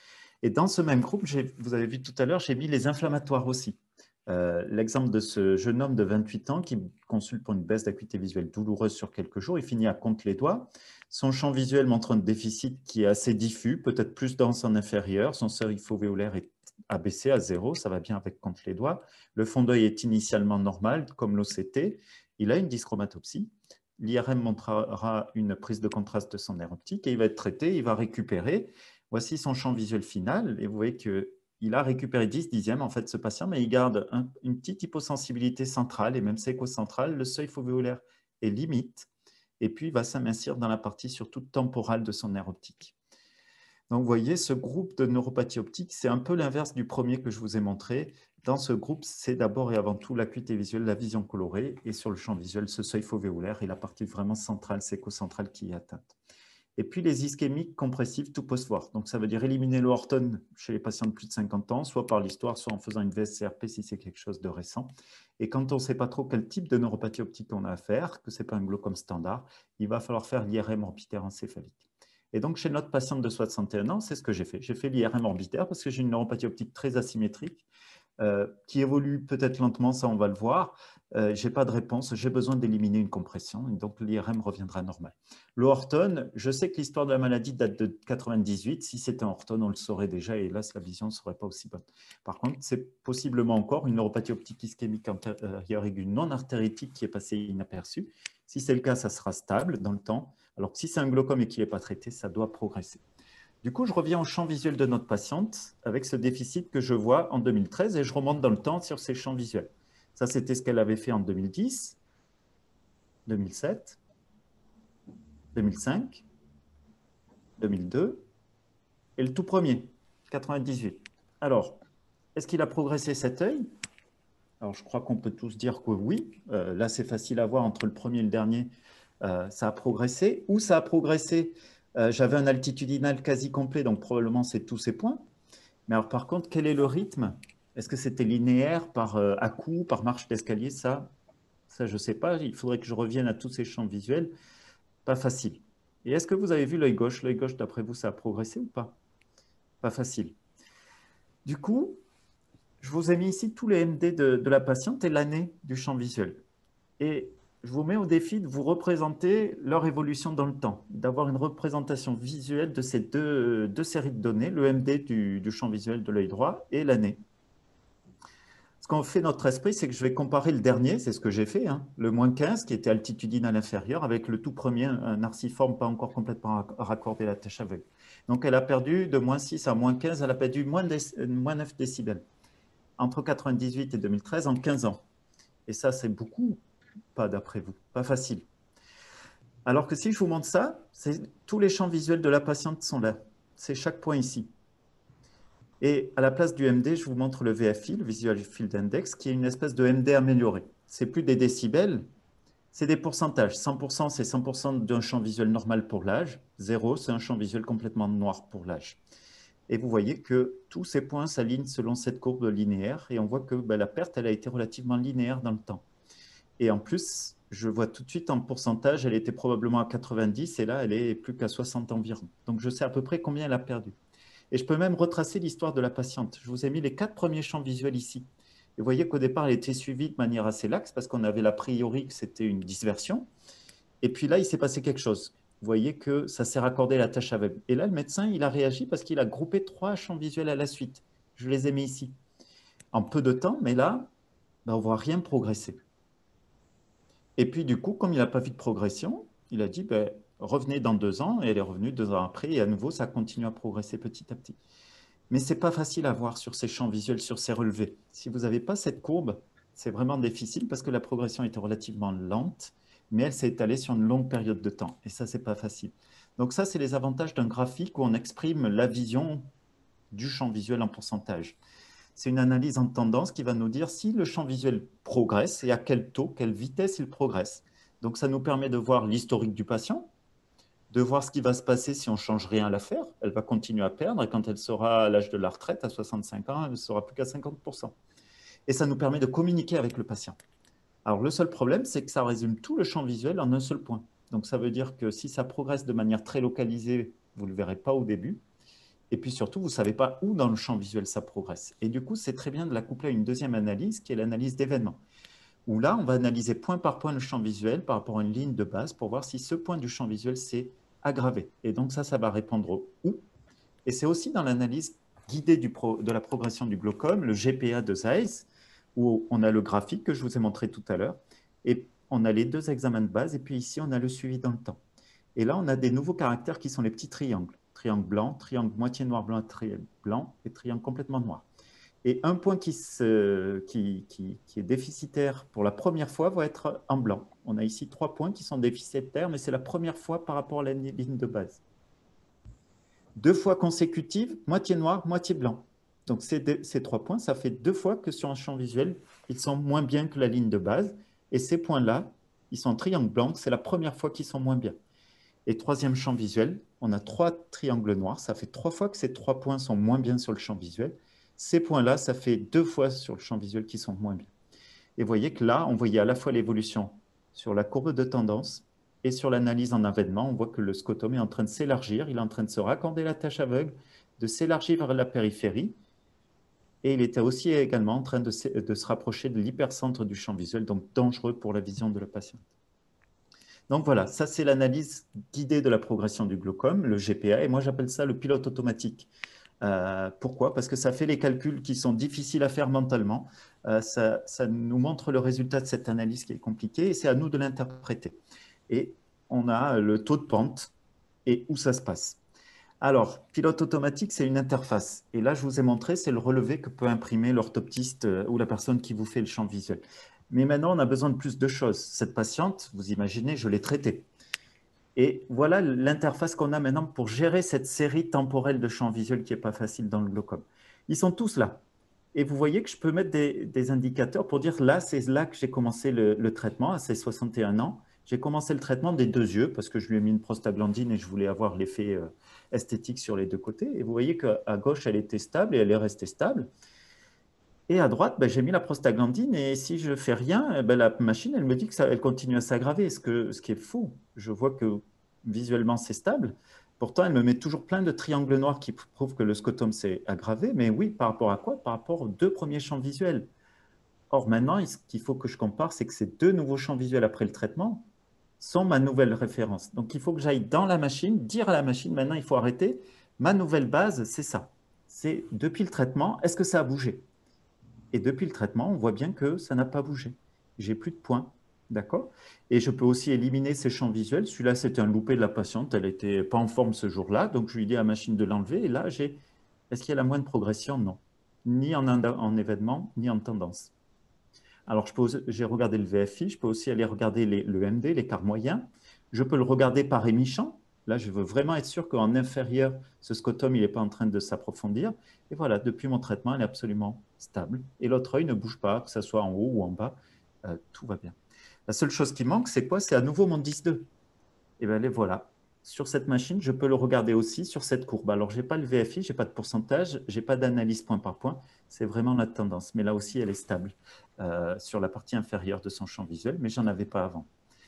Et dans ce même groupe, vous avez vu tout à l'heure, j'ai mis les inflammatoires aussi. L'exemple de ce jeune homme de 28 ans qui consulte pour une baisse d'acuité visuelle douloureuse sur quelques jours, il finit à compte les doigts. Son champ visuel montre un déficit qui est assez diffus, peut-être plus dense en inférieur. Son seuil fovéolaire est abaissé à 0, ça va bien avec compte les doigts. Le fond d'œil est initialement normal, comme l'OCT. Il a une dyschromatopsie. L'IRM montrera une prise de contraste de son nerf optique et il va être traité, il va récupérer. Voici son champ visuel final et vous voyez qu'il a récupéré 10 dixièmes en fait ce patient, mais il garde une petite hyposensibilité centrale et même sécocentrale. Le seuil fovéolaire est limite et puis il va s'amincir dans la partie surtout temporale de son nerf optique. Donc vous voyez, ce groupe de neuropathie optique, c'est un peu l'inverse du premier que je vous ai montré. Dans ce groupe, c'est d'abord et avant tout l'acuité visuelle, la vision colorée, et sur le champ visuel, ce seuil fovéolaire et la partie vraiment centrale, sécocentrale qui est atteinte. Et puis les ischémiques compressives tout post-voir. Donc ça veut dire éliminer le Horton chez les patients de plus de 50 ans, soit par l'histoire, soit en faisant une VSCRP si c'est quelque chose de récent. Et quand on ne sait pas trop quel type de neuropathie optique on a à faire, que ce n'est pas un glaucome standard, il va falloir faire l'IRM orbitaire encéphalique. Et donc chez notre patiente de 61 ans, c'est ce que j'ai fait. J'ai fait l'IRM orbitaire parce que j'ai une neuropathie optique très asymétrique, qui évolue peut-être lentement, ça on va le voir. Je n'ai pas de réponse, j'ai besoin d'éliminer une compression, et donc l'IRM reviendra normal. Le Horton, je sais que l'histoire de la maladie date de 98, si c'était un Horton, on le saurait déjà, et là, la vision ne serait pas aussi bonne. Par contre, c'est possiblement encore une neuropathie optique ischémique antérieure aiguë non artéritique qui est passée inaperçue. Si c'est le cas, ça sera stable dans le temps, alors que si c'est un glaucome et qu'il n'est pas traité, ça doit progresser. Du coup, je reviens au champ visuel de notre patiente avec ce déficit que je vois en 2013 et je remonte dans le temps sur ces champs visuels. Ça, c'était ce qu'elle avait fait en 2010, 2007, 2005, 2002 et le tout premier, 98. Alors, est-ce qu'il a progressé cet œil? Alors, je crois qu'on peut tous dire que oui. Là, c'est facile à voir entre le premier et le dernier. Ça a progressé. Où ça a progressé? J'avais un altitudinal quasi complet, donc probablement c'est tous ces points. Mais alors par contre, quel est le rythme? Est-ce que c'était linéaire, par à-coup, par marche d'escalier? Ça, je ne sais pas. Il faudrait que je revienne à tous ces champs visuels. Pas facile. Et est-ce que vous avez vu l'œil gauche? L'œil gauche, d'après vous, ça a progressé ou pas? Pas facile. Du coup, je vous ai mis ici tous les MD de la patiente et l'année du champ visuel. Et je vous mets au défi de vous représenter leur évolution dans le temps, d'avoir une représentation visuelle de ces deux séries de données, le MD du champ visuel de l'œil droit et l'année. Ce qu'on fait notre esprit, c'est que je vais comparer le dernier, c'est ce que j'ai fait, hein, le moins 15 qui était altitudinal inférieur avec le tout premier, un narciforme pas encore complètement raccordé à la tâche aveugle. Donc elle a perdu de moins 6 à moins 15, elle a perdu moins 9 décibels entre 98 et 2013 en 15 ans. Et ça, c'est beaucoup. Pas d'après vous, pas facile. Alors que si je vous montre ça, tous les champs visuels de la patiente sont là. C'est chaque point ici. Et à la place du MD, je vous montre le VFI, le Visual Field Index, qui est une espèce de MD amélioré. C'est plus des décibels, c'est des pourcentages. 100%, c'est 100% d'un champ visuel normal pour l'âge. 0, c'est un champ visuel complètement noir pour l'âge. Et vous voyez que tous ces points s'alignent selon cette courbe linéaire. Et on voit que la perte, elle a été relativement linéaire dans le temps. Et en plus, je vois tout de suite en pourcentage, elle était probablement à 90 et là, elle est plus qu'à 60 environ. Donc, je sais à peu près combien elle a perdu. Et je peux même retracer l'histoire de la patiente. Je vous ai mis les 4 premiers champs visuels ici. Et vous voyez qu'au départ, elle était suivie de manière assez laxe parce qu'on avait l'a priori que c'était une disversion. Et puis là, il s'est passé quelque chose. Vous voyez que ça s'est raccordé à la tâche aveugle. Et là, le médecin, il a réagi parce qu'il a groupé 3 champs visuels à la suite. Je les ai mis ici. En peu de temps, mais là, on ne voit rien progresser. Et puis, du coup, comme il n'a pas vu de progression, il a dit, ben, revenez dans 2 ans, et elle est revenue 2 ans après, et à nouveau, ça continue à progresser petit à petit. Mais ce n'est pas facile à voir sur ces champs visuels, sur ces relevés. Si vous n'avez pas cette courbe, c'est vraiment difficile parce que la progression était relativement lente, mais elle s'est étalée sur une longue période de temps. Et ça, ce n'est pas facile. Donc ça, c'est les avantages d'un graphique où on exprime la vision du champ visuel en pourcentage. C'est une analyse en tendance qui va nous dire si le champ visuel progresse et à quel taux, quelle vitesse il progresse. Donc ça nous permet de voir l'historique du patient, de voir ce qui va se passer si on ne change rien à l'affaire. Elle va continuer à perdre et quand elle sera à l'âge de la retraite, à 65 ans, elle ne sera plus qu'à 50%. Et ça nous permet de communiquer avec le patient. Alors le seul problème, c'est que ça résume tout le champ visuel en un seul point. Donc ça veut dire que si ça progresse de manière très localisée, vous ne le verrez pas au début. Et puis surtout, vous ne savez pas où dans le champ visuel ça progresse. Et du coup, c'est très bien de la coupler à une deuxième analyse qui est l'analyse d'événements. Où là, on va analyser point par point le champ visuel par rapport à une ligne de base pour voir si ce point du champ visuel s'est aggravé. Et donc ça va répondre au « où ». Et c'est aussi dans l'analyse guidée de la progression du glaucome, le GPA de Zeiss, où on a le graphique que je vous ai montré tout à l'heure, et on a les 2 examens de base, et puis ici, on a le suivi dans le temps. Et là, on a des nouveaux caractères qui sont les petits triangles. Triangle blanc, triangle moitié noir blanc, triangle blanc, et triangle complètement noir. Et un point qui est déficitaire pour la première fois va être en blanc. On a ici 3 points qui sont déficitaires, mais c'est la première fois par rapport à la ligne de base. 2 fois consécutives, moitié noir, moitié blanc. Donc ces 3 points, ça fait 2 fois que sur un champ visuel, ils sont moins bien que la ligne de base. Et ces points-là, ils sont en triangle blanc, c'est la première fois qu'ils sont moins bien. Et 3e champ visuel, on a 3 triangles noirs, ça fait 3 fois que ces 3 points sont moins bien sur le champ visuel. Ces points-là, ça fait 2 fois sur le champ visuel qui sont moins bien. Et vous voyez que là, on voyait à la fois l'évolution sur la courbe de tendance et sur l'analyse en avènement. On voit que le scotome est en train de s'élargir, il est en train de se raccorder la tache aveugle, de s'élargir vers la périphérie. Et il était aussi également en train de se rapprocher de l'hypercentre du champ visuel, donc dangereux pour la vision de la patiente. Donc voilà, ça c'est l'analyse guidée de la progression du glaucome, le GPA, et moi j'appelle ça le pilote automatique. Pourquoi? Parce que ça fait les calculs qui sont difficiles à faire mentalement. Ça nous montre le résultat de cette analyse qui est compliquée et c'est à nous de l'interpréter. Et on a le taux de pente et où ça se passe. Alors, pilote automatique, c'est une interface. Et là, je vous ai montré, c'est le relevé que peut imprimer l'orthoptiste ou la personne qui vous fait le champ visuel. Mais maintenant, on a besoin de plus de choses. Cette patiente, vous imaginez, je l'ai traitée. Et voilà l'interface qu'on a maintenant pour gérer cette série temporelle de champs visuels qui n'est pas facile dans le glaucome. Ils sont tous là. Et vous voyez que je peux mettre des indicateurs pour dire là, c'est là que j'ai commencé le traitement, à ses 61 ans. J'ai commencé le traitement des 2 yeux parce que je lui ai mis une prostaglandine et je voulais avoir l'effet esthétique sur les 2 côtés. Et vous voyez qu'à gauche, elle était stable et elle est restée stable. Et à droite, ben, j'ai mis la prostaglandine et si je ne fais rien, ben, la machine, elle me dit qu'elle continue à s'aggraver, ce qui est fou. Je vois que visuellement, c'est stable. Pourtant, elle me met toujours plein de triangles noirs qui prouvent que le scotome s'est aggravé. Mais oui, par rapport à quoi? Par rapport aux 2 premiers champs visuels. Or, maintenant, ce qu'il faut que je compare, c'est que ces 2 nouveaux champs visuels après le traitement sont ma nouvelle référence. Donc, il faut que j'aille dans la machine, dire à la machine, maintenant, il faut arrêter. Ma nouvelle base, c'est ça. C'est depuis le traitement, est-ce que ça a bougé? Et depuis le traitement, on voit bien que ça n'a pas bougé. J'ai plus de points. D'accord? Et je peux aussi éliminer ces champs visuels. Celui-là, c'était un loupé de la patiente. Elle n'était pas en forme ce jour-là. Donc, je lui dis à la machine de l'enlever. Et là, est-ce qu'il y a la moindre progression? Non. Ni en événement, ni en tendance. Alors, j'ai regardé le VFI. Je peux aussi aller regarder le MD, l'écart moyen. Je peux le regarder par émichamp. Là, je veux vraiment être sûr qu'en inférieur, ce scotome, il n'est pas en train de s'approfondir. Et voilà, depuis mon traitement, elle est absolument stable. Et l'autre œil ne bouge pas, que ce soit en haut ou en bas. Tout va bien. La seule chose qui manque, c'est quoi? C'est à nouveau mon 10-2. Et bien, les voilà. Sur cette machine, je peux le regarder aussi sur cette courbe. Alors, je n'ai pas le VFI, je n'ai pas de pourcentage, je n'ai pas d'analyse point par point. C'est vraiment la tendance. Mais là aussi, elle est stable sur la partie inférieure de son champ visuel, mais je n'en avais pas avant.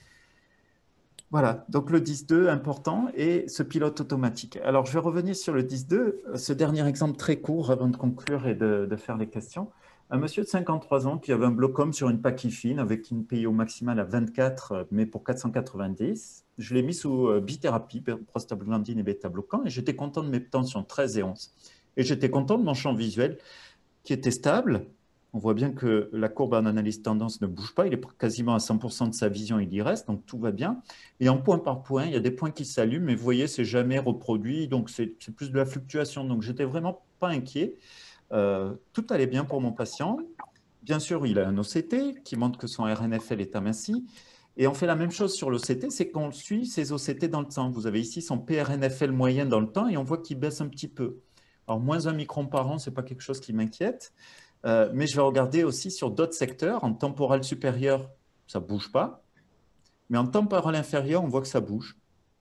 Voilà, donc le 10-2, important, et ce pilote automatique. Alors, je vais revenir sur le 10-2, ce dernier exemple très court avant de conclure et de faire les questions. Un monsieur de 53 ans qui avait un glaucome sur une pachyphine avec une PIO maximale à 24, mais pour 490. Je l'ai mis sous bithérapie, prostaglandine et bêta-bloquant, et j'étais content de mes tensions 13 et 11. Et j'étais content de mon champ visuel qui était stable, On voit bien que la courbe en analyse tendance ne bouge pas. Il est quasiment à 100% de sa vision, il y reste, donc tout va bien. Et en point par point, il y a des points qui s'allument, mais vous voyez, c'est jamais reproduit, donc c'est plus de la fluctuation. Donc, j'étais vraiment pas inquiet. Tout allait bien pour mon patient. Bien sûr, il a un OCT qui montre que son RNFL est aminci. Et on fait la même chose sur l'OCT, c'est qu'on suit ses OCT dans le temps. Vous avez ici son PRNFL moyen dans le temps et on voit qu'il baisse un petit peu. Alors, moins 1 micron par an, ce n'est pas quelque chose qui m'inquiète. Mais je vais regarder aussi sur d'autres secteurs. En temporal supérieur, ça ne bouge pas. Mais en temporal inférieur, on voit que ça bouge.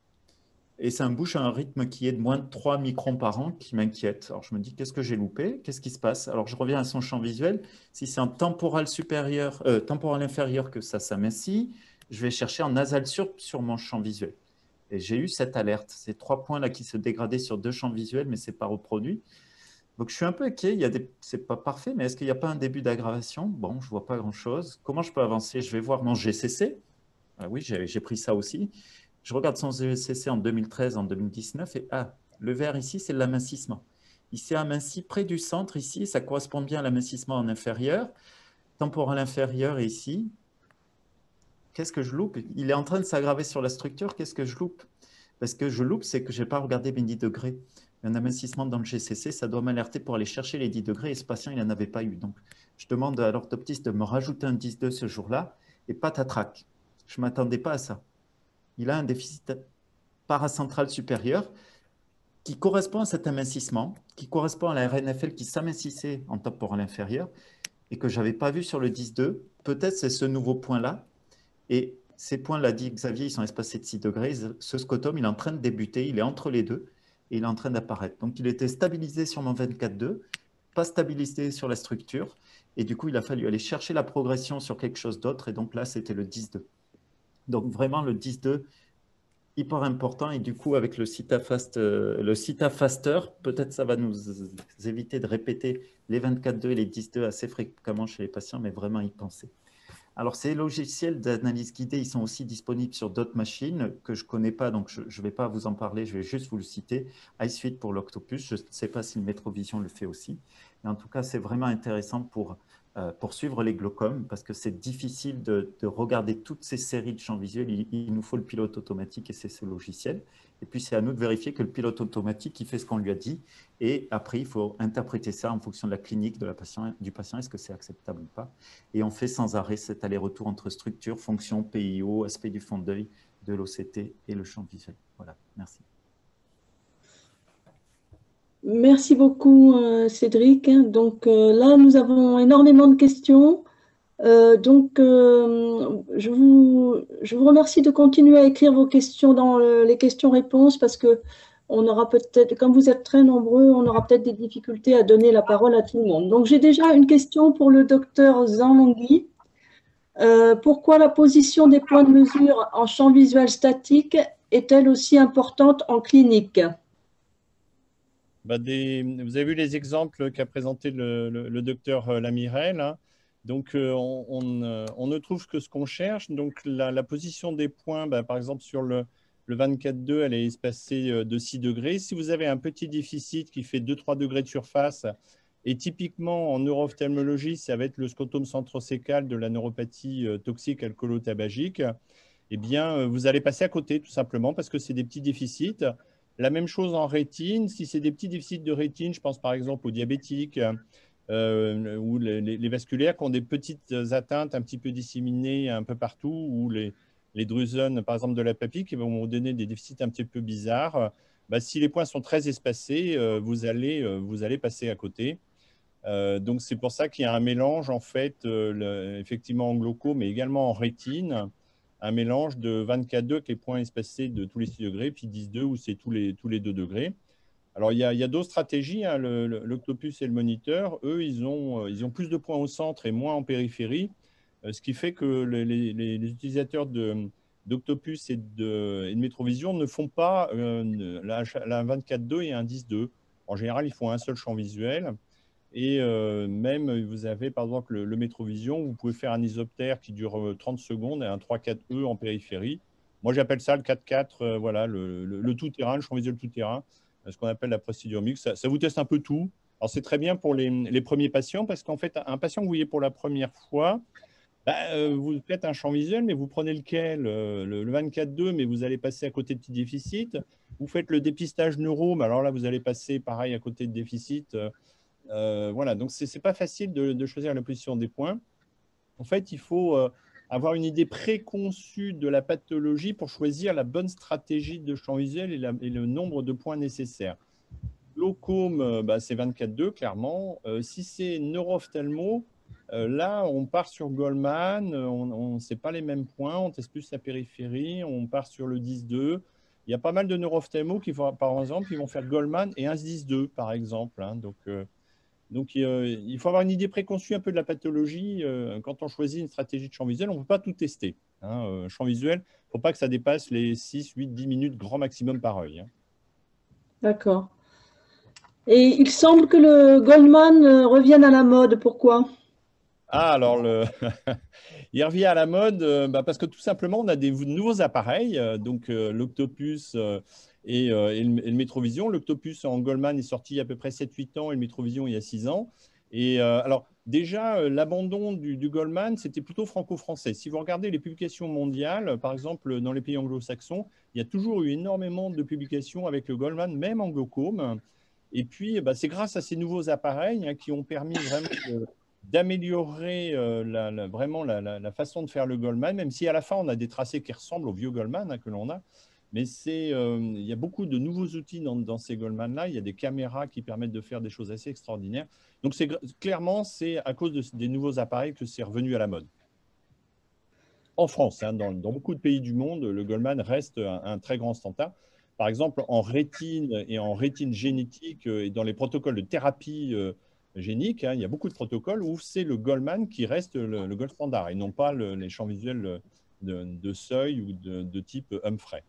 Et ça bouge à un rythme qui est de moins de 3 microns par an qui m'inquiète. Alors je me dis, qu'est-ce que j'ai loupé? Qu'est-ce qui se passe? Alors je reviens à son champ visuel. Si c'est en temporal supérieur, temporal inférieur que ça s'amincit, je vais chercher en nasal sur mon champ visuel. Et j'ai eu cette alerte. Ces 3 points-là qui se dégradaient sur 2 champs visuels, mais ce n'est pas reproduit. Donc je suis un peu inquiet. Ce n'est pas parfait, mais est-ce qu'il n'y a pas un début d'aggravation? Bon, je ne vois pas grand-chose. Comment je peux avancer? Je vais voir mon GCC. Ah oui, j'ai pris ça aussi. Je regarde son GCC en 2013, en 2019, et le vert ici, c'est l'amincissement. Il s'est aminci près du centre ici, ça correspond bien à l'amincissement en inférieur. Temporal inférieur est ici. Qu'est-ce que je loupe? Il est en train de s'aggraver sur la structure. Qu'est-ce que je loupe? Parce que je loupe, c'est que je n'ai pas regardé mes 10 degrés. Un amincissement dans le GCC, ça doit m'alerter pour aller chercher les 10 degrés, et ce patient, il n'en avait pas eu. Donc, je demande à l'orthoptiste de me rajouter un 10-2 ce jour-là, et patatrac. Je ne m'attendais pas à ça. Il a un déficit paracentral supérieur qui correspond à cet amincissement, qui correspond à la RNFL qui s'amincissait en temporal inférieur et que je n'avais pas vu sur le 10-2. Peut-être c'est ce nouveau point-là. Et ces points-là, dit Xavier, ils sont espacés de 6 degrés. Ce scotome, il est en train de débuter, il est entre les deux et il est en train d'apparaître. Donc, il était stabilisé sur mon 24-2, pas stabilisé sur la structure. Et du coup, il a fallu aller chercher la progression sur quelque chose d'autre. Et donc là, c'était le 10-2. Donc, vraiment, le 10-2, hyper important. Et du coup, avec le CITA-Faster, peut-être ça va nous éviter de répéter les 24-2 et les 10-2 assez fréquemment chez les patients, mais vraiment y penser. Alors, ces logiciels d'analyse guidée, ils sont aussi disponibles sur d'autres machines que je ne connais pas, donc je ne vais pas vous en parler, je vais juste vous le citer. iSuite pour l'Octopus, je ne sais pas si le Metrovision le fait aussi. Mais en tout cas, c'est vraiment intéressant pour suivre les glaucomes, parce que c'est difficile de regarder toutes ces séries de champs visuels. Il nous faut le pilote automatique et c'est ce logiciel. Et puis, c'est à nous de vérifier que le pilote automatique, il fait ce qu'on lui a dit. Et après, il faut interpréter ça en fonction de la clinique du patient, est-ce que c'est acceptable ou pas. Et on fait sans arrêt cet aller-retour entre structure, fonction, PIO, aspect du fond d'œil, de l'OCT et le champ visuel. Voilà, merci. Merci beaucoup, Cédric. Donc là, nous avons énormément de questions. Je vous remercie de continuer à écrire vos questions dans les questions-réponses parce que on aura peut-être, comme vous êtes très nombreux, on aura peut-être des difficultés à donner la parole à tout le monde. Donc, j'ai déjà une question pour le docteur Zanlonghi. Pourquoi la position des points de mesure en champ visuel statique est-elle aussi importante en clinique? Vous avez vu les exemples qu'a présenté le docteur Lamirel, hein. Donc, on ne trouve que ce qu'on cherche. Donc, la position des points, par exemple, sur le 24-2, elle est espacée de 6 degrés. Si vous avez un petit déficit qui fait 2-3 degrés de surface, et typiquement en neuro-ophtalmologie, ça va être le scotome centrocécal de la neuropathie toxique alcoolo-tabagique, eh bien, vous allez passer à côté, tout simplement, parce que c'est des petits déficits. La même chose en rétine. Si c'est des petits déficits de rétine, je pense par exemple aux diabétiques ou les vasculaires qui ont des petites atteintes un petit peu disséminées un peu partout, ou les drusones, par exemple, de la papille, qui vont vous donner des déficits un petit peu bizarres. Si les points sont très espacés, vous allez passer à côté. Donc, c'est pour ça qu'il y a un mélange, en fait, effectivement en glauco, mais également en rétine, un mélange de 24,2 avec les points espacés de tous les 6 degrés, puis 10,2 où c'est tous les 2 degrés. Alors, il y a d'autres stratégies, hein, l'Octopus et le Moniteur. Eux, ils ont plus de points au centre et moins en périphérie, ce qui fait que les utilisateurs d'Octopus et de Metrovision ne font pas la 24,2 et un 10,2. En général, ils font un seul champ visuel. Et même, vous avez par exemple le Metrovision, vous pouvez faire un isoptère qui dure 30 secondes et un 3-4E en périphérie. Moi, j'appelle ça le 4-4, voilà, le tout-terrain, le champ visuel tout-terrain, ce qu'on appelle la procédure mixte. Ça vous teste un peu tout. Alors, c'est très bien pour les premiers patients parce qu'en fait, un patient que vous voyez pour la première fois, vous faites un champ visuel, mais vous prenez lequel? Le 24-2, mais vous allez passer à côté de petits déficits. Vous faites le dépistage neuro, mais alors là, vous allez passer pareil à côté de déficits. Voilà, donc ce n'est pas facile de choisir la position des points. En fait, il faut avoir une idée préconçue de la pathologie pour choisir la bonne stratégie de champ visuel et le nombre de points nécessaires. Glaucome, c'est 24-2, clairement. Si c'est neuro-ophtalmo, là, on part sur Goldman, on ne sait pas les mêmes points, on teste plus la périphérie, on part sur le 10-2. Il y a pas mal de neuro-ophtalmo qui, par exemple, ils vont faire Goldman et un 10-2, par exemple. Hein. Donc, il faut avoir une idée préconçue un peu de la pathologie. Quand on choisit une stratégie de champ visuel, on ne peut pas tout tester. Hein. Champ visuel, il ne faut pas que ça dépasse les 6, 8, 10 minutes grand maximum par œil. Hein. D'accord. Et il semble que le Goldman revienne à la mode. Pourquoi? Ah, alors, il revient à la mode parce que tout simplement, on a des nouveaux appareils, donc l'Octopus et le Metrovision. L'Octopus en Goldman est sorti il y a à peu près 7-8 ans et le Metrovision il y a 6 ans. Et alors, déjà, l'abandon du Goldman, c'était plutôt franco-français. Si vous regardez les publications mondiales, par exemple, dans les pays anglo-saxons, il y a toujours eu énormément de publications avec le Goldman, même en glaucome. Et puis, c'est grâce à ces nouveaux appareils qui ont permis vraiment d'améliorer vraiment la façon de faire le Goldman, même si à la fin, on a des tracés qui ressemblent au vieux Goldman que l'on a. Mais il y a beaucoup de nouveaux outils dans ces Goldman-là. Il y a des caméras qui permettent de faire des choses assez extraordinaires. Donc, clairement, c'est à cause des nouveaux appareils que c'est revenu à la mode. En France, dans beaucoup de pays du monde, le Goldman reste un très grand standard. Par exemple, en rétine et en rétine génétique et dans les protocoles de thérapie génique, il y a beaucoup de protocoles où c'est le Goldman qui reste le gold standard et non pas les champs visuels de seuil ou de type Humphrey.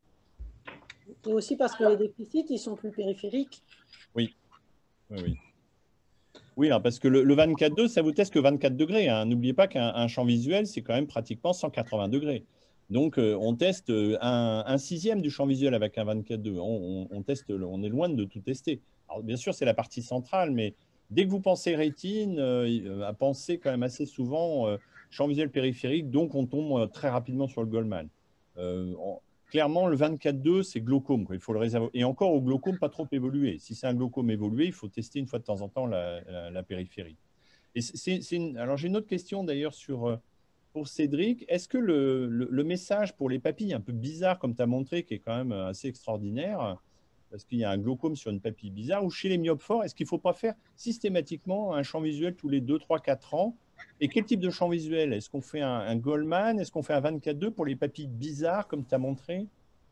Et aussi parce que les déficits, ils sont plus périphériques. Oui, oui. Oui, parce que le 24-2, ça vous teste que 24 degrés. Hein. N'oubliez pas qu'un champ visuel, c'est quand même pratiquement 180 degrés. Donc, on teste un sixième du champ visuel avec un 24-2. On est loin de tout tester. Alors, bien sûr, c'est la partie centrale, mais dès que vous pensez rétine, à penser quand même assez souvent champ visuel périphérique, donc on tombe très rapidement sur le Goldman. Clairement, le 24-2, c'est glaucome. Il faut le réserver. Et encore au glaucome, pas trop évolué. Si c'est un glaucome évolué, il faut tester une fois de temps en temps la périphérie. Et alors, j'ai une autre question d'ailleurs pour Cédric. Est-ce que le message pour les papilles un peu bizarres, comme tu as montré, qui est quand même assez extraordinaire, parce qu'il y a un glaucome sur une papille bizarre, ou chez les myopes forts, est-ce qu'il ne faut pas faire systématiquement un champ visuel tous les 2, 3, 4 ans? Et quel type de champ visuel? Est-ce qu'on fait un Goldman? Est-ce qu'on fait un 24-2 pour les papilles bizarres, comme tu as montré?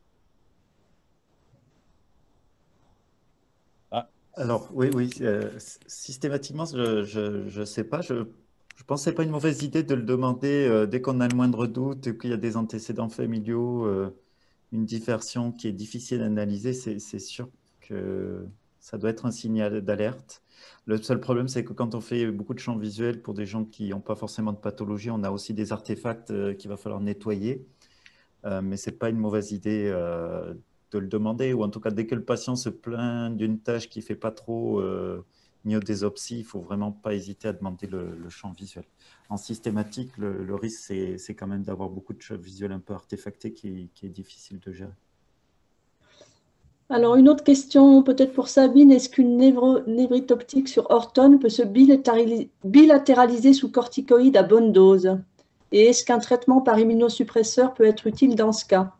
Alors, oui, systématiquement, je ne sais pas. Je pense que ce n'est pas une mauvaise idée de le demander dès qu'on a le moindre doute, qu'il y a des antécédents familiaux, une diversion qui est difficile à analyser. C'est sûr que ça doit être un signal d'alerte. Le seul problème, c'est que quand on fait beaucoup de champs visuels pour des gens qui n'ont pas forcément de pathologie, on a aussi des artefacts qu'il va falloir nettoyer. Mais ce n'est pas une mauvaise idée de le demander, ou en tout cas, dès que le patient se plaint d'une tâche qui ne fait pas trop myodésopsie, il ne faut vraiment pas hésiter à demander le champ visuel. En systématique, le risque, c'est quand même d'avoir beaucoup de champs visuels un peu artefactés qui est difficile de gérer. Alors, une autre question, peut-être pour Sabine, est-ce qu'une névrite optique sur Orton peut se bilatéraliser sous corticoïdes à bonne dose? Et est-ce qu'un traitement par immunosuppresseur peut être utile dans ce cas?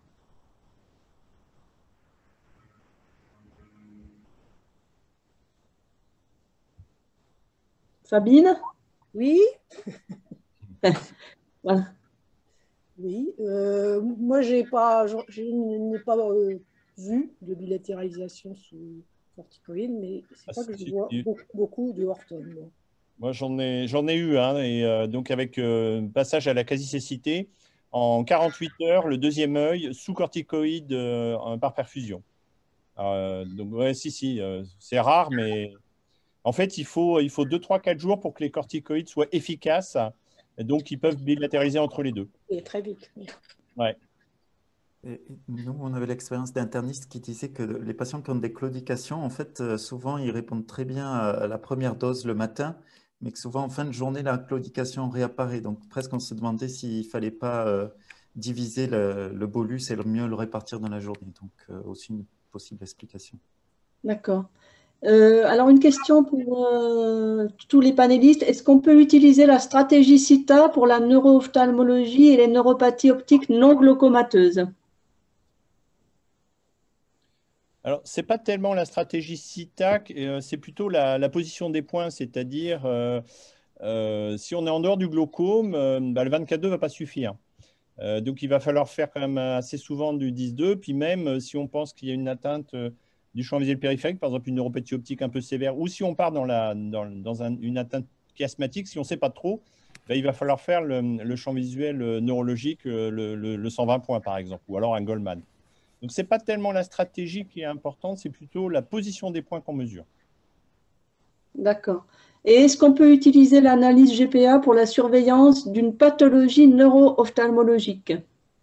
Sabine? Oui. Voilà. Oui. Moi, je n'ai pas vu de bilatéralisation sous corticoïdes, mais c'est pas que je vois beaucoup de Orton. Moi, j'en ai eu, et donc avec passage à la quasi-cécité, en 48 heures, le deuxième œil sous corticoïde par perfusion. Donc, ouais, si, c'est rare, mais en fait, il faut 2, 3, 4 jours pour que les corticoïdes soient efficaces. Donc, ils peuvent bilatéraliser entre les deux. Et très vite. Ouais. Nous, on avait l'expérience d'interniste qui disait que les patients qui ont des claudications, en fait, souvent, ils répondent très bien à la première dose le matin, mais que souvent, en fin de journée, la claudication réapparaît. Donc, presque, on se demandait s'il ne fallait pas diviser le bolus et mieux le répartir dans la journée. Donc, aussi une possible explication. D'accord. Alors, une question pour tous les panélistes. Est-ce qu'on peut utiliser la stratégie CITA pour la neuro-ophtalmologie et les neuropathies optiques non glaucomateuses? Alors, ce n'est pas tellement la stratégie CITAC, c'est plutôt la position des points, c'est-à-dire si on est en dehors du glaucome, bah, le 24-2 ne va pas suffire. Donc, il va falloir faire quand même assez souvent du 10-2. Puis même si on pense qu'il y a une atteinte du champ visuel périphérique, par exemple une neuropathie optique un peu sévère, ou si on part dans une atteinte chiasmatique, si on ne sait pas trop, ben, il va falloir faire le champ visuel neurologique, le 120 points par exemple, ou alors un Goldman. Donc, ce n'est pas tellement la stratégie qui est importante, c'est plutôt la position des points qu'on mesure. D'accord. Et est-ce qu'on peut utiliser l'analyse GPA pour la surveillance d'une pathologie neuro-ophtalmologique?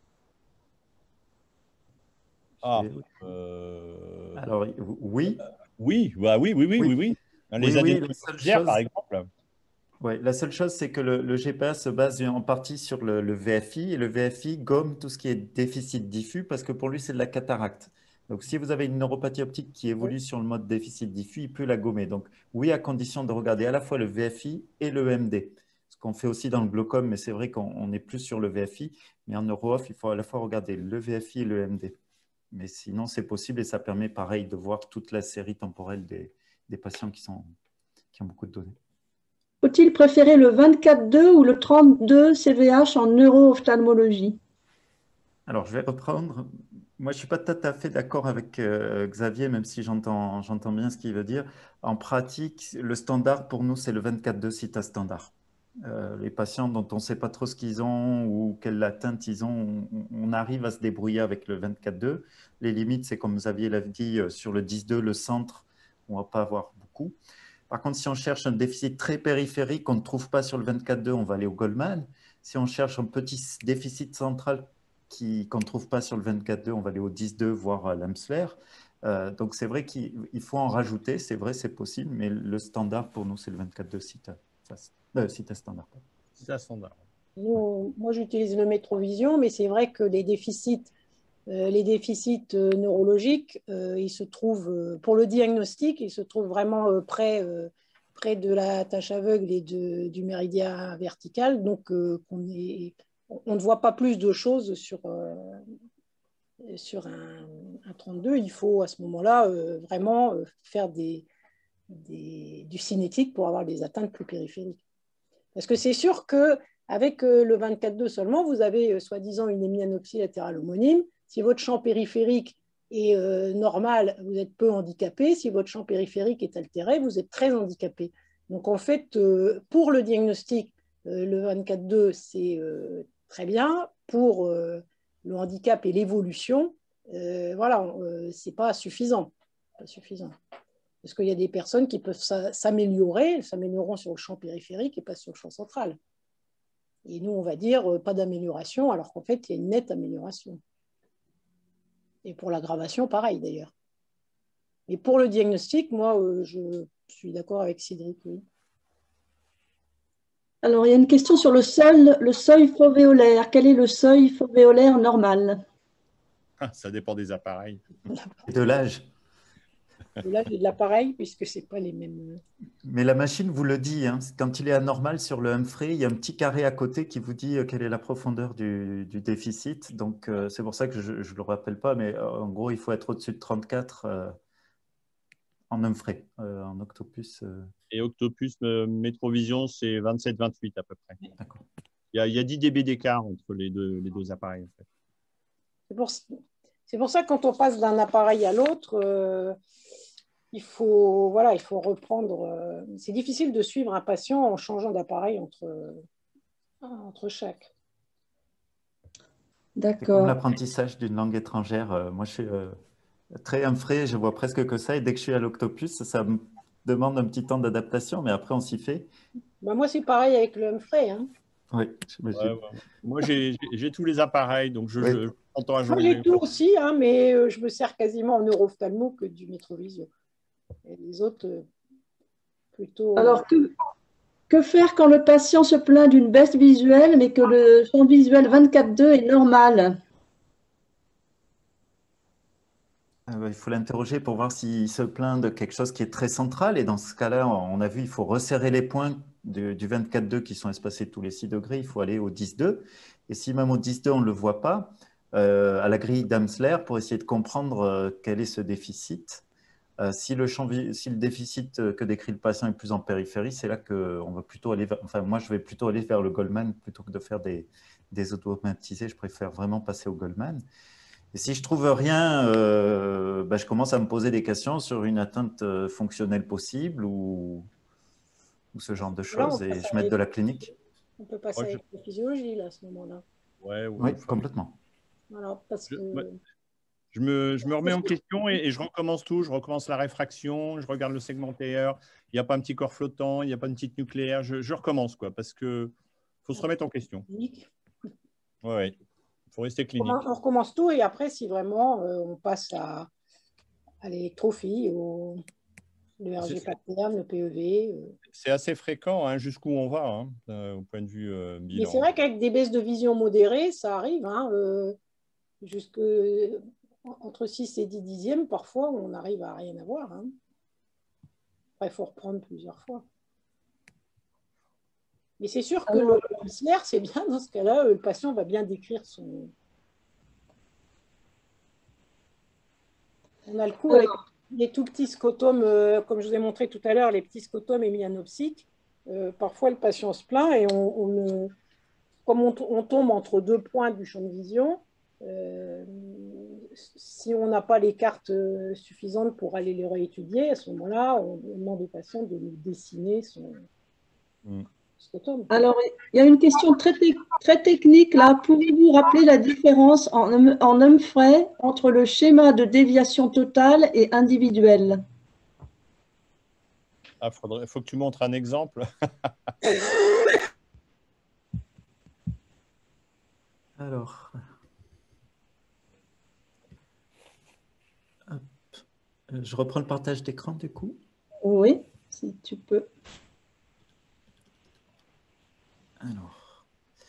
Ah, Alors, oui. oui, bah oui. Les Oui, adénomes vasculaires, par exemple. Ouais, la seule chose, c'est que le GPA se base en partie sur le VFI et le VFI gomme tout ce qui est déficit diffus parce que pour lui, c'est de la cataracte. Donc, si vous avez une neuropathie optique qui évolue sur le mode déficit diffus, il peut la gommer. Donc, oui, à condition de regarder à la fois le VFI et le EMD. Ce qu'on fait aussi dans le glaucome, mais c'est vrai qu'on est plus sur le VFI. Mais en neuro-off, il faut à la fois regarder le VFI et le EMD. Mais sinon, c'est possible et ça permet, pareil, de voir toute la série temporelle des patients qui ont beaucoup de données. Faut-il préférer le 24-2 ou le 32 CVH en neuro-ophtalmologie? Alors, je vais reprendre. Moi, je ne suis pas tout à fait d'accord avec Xavier, même si j'entends bien ce qu'il veut dire. En pratique, le standard pour nous, c'est le 24-2 CITA standard. Les patients dont on ne sait pas trop ce qu'ils ont ou quelle atteinte ils ont, on arrive à se débrouiller avec le 24-2. Les limites, c'est comme Xavier l'a dit, sur le 10-2, le centre, on ne va pas avoir beaucoup. Par contre, si on cherche un déficit très périphérique qu'on ne trouve pas sur le 24-2, on va aller au Goldman. Si on cherche un petit déficit central qu'on ne trouve pas sur le 24-2, on va aller au 10-2, voire l'Amsler. Donc, c'est vrai qu'il faut en rajouter. C'est vrai, c'est possible, mais le standard pour nous, c'est le 24-2 CITA standard. CITA standard. Moi, j'utilise le Métrovision, mais c'est vrai que les déficits neurologiques, ils se trouvent, pour le diagnostic, ils se trouvent vraiment près de la tache aveugle et du méridien vertical. Donc, on ne voit pas plus de choses sur un 32. Il faut à ce moment-là vraiment faire du cinétique pour avoir des atteintes plus périphériques. Parce que c'est sûr qu'avec le 24-2 seulement, vous avez soi-disant une hémianopsie latérale homonyme. Si votre champ périphérique est normal, vous êtes peu handicapé. Si votre champ périphérique est altéré, vous êtes très handicapé. Donc en fait, pour le diagnostic, le 24-2, c'est très bien. Pour le handicap et l'évolution, voilà, c'est pas suffisant. Pas suffisant. Parce qu'il y a des personnes qui peuvent s'améliorer, elles s'amélioreront sur le champ périphérique et pas sur le champ central. Et nous, on va dire pas d'amélioration, alors qu'en fait, il y a une nette amélioration. Et pour l'aggravation, pareil d'ailleurs. Et pour le diagnostic, moi, je suis d'accord avec Cédric, oui. Alors, il y a une question sur le seuil fovéolaire. Quel est le seuil fovéolaire normal? Ça dépend des appareils. Et de l'âge. De l'âge et de l'appareil, puisque ce n'est pas les mêmes. Mais la machine vous le dit, hein, quand il est anormal sur le Humphrey, il y a un petit carré à côté qui vous dit quelle est la profondeur du déficit. Donc, c'est pour ça que je ne le rappelle pas, mais en gros, il faut être au-dessus de 34 en Humphrey, en Octopus. Et Octopus Métrovision, c'est 27-28 à peu près. D'accord. Il y a 10 dB d'écart entre les deux appareils. En fait. C'est pour ça que quand on passe d'un appareil à l'autre, il faut reprendre. C'est difficile de suivre un patient en changeant d'appareil entre chaque. D'accord. C'est comme l'apprentissage d'une langue étrangère. Moi, je suis très Humphrey, je vois presque que ça. Et dès que je suis à l'Octopus, ça me demande un petit temps d'adaptation, mais après, on s'y fait. Bah, moi, c'est pareil avec le Humphrey. Hein. Oui, ouais. Moi, j'ai tous les appareils, donc je 30 ans à Moi, jouer. j'ai tout aussi, hein, mais je me sers quasiment en neuro-ophtalmo que du Métrovisio. Et les autres, plutôt. Alors, que faire quand le patient se plaint d'une baisse visuelle, mais que le champ visuel 24/2 est normal? Il faut l'interroger pour voir s'il se plaint de quelque chose qui est très central. Et dans ce cas-là, on a vu, il faut resserrer les points du 24/2 qui sont espacés tous les 6 degrés. Il faut aller au 10/2. Et si même au 10/2, on ne le voit pas, à la grille d'Amsler, pour essayer de comprendre quel est ce déficit. Si le déficit que décrit le patient est plus en périphérie, c'est là qu'on va plutôt aller vers, enfin, moi, je vais plutôt aller vers le Goldman plutôt que de faire des automatisés. Je préfère vraiment passer au Goldman. Et si je trouve rien, je commence à me poser des questions sur une atteinte fonctionnelle possible ou ce genre de Là, choses, et je mets de la clinique. on peut passer avec la physiologie là, à ce moment-là. Ouais, oui, complètement. Voilà, parce que... Je me remets en question et je recommence tout. Je recommence la réfraction, je regarde le segment TR. Il n'y a pas un petit corps flottant, il n'y a pas une petite nucléaire. Je recommence, quoi, parce qu'il faut se remettre en question. Ouais. Il faut rester clinique. On recommence tout et après, si vraiment on passe à l'électrophie, le RG paterne, le PEV. C'est assez fréquent, hein, jusqu'où on va, hein, au point de vue bilan. Mais c'est vrai qu'avec des baisses de vision modérées, ça arrive, hein, entre 6 et 10 dixièmes, parfois, on arrive à rien avoir. Hein. Après, il faut reprendre plusieurs fois. Mais c'est sûr que le SLR, c'est bien, dans ce cas-là, le patient va bien décrire son... On a le coup avec les tout petits scotomes, comme je vous ai montré tout à l'heure, les petits scotomes hémianopsiques. Parfois, le patient se plaint et comme on tombe entre deux points du champ de vision, si on n'a pas les cartes suffisantes pour aller les réétudier, à ce moment-là, on demande au patient de nous dessiner son scotome. Alors, il y a une question très technique là. Pouvez-vous rappeler la différence en Humphrey entre le schéma de déviation totale et individuelle? Ah, faut que tu montres un exemple. Alors, hop. Je reprends le partage d'écran du coup. Oui, si tu peux. Alors.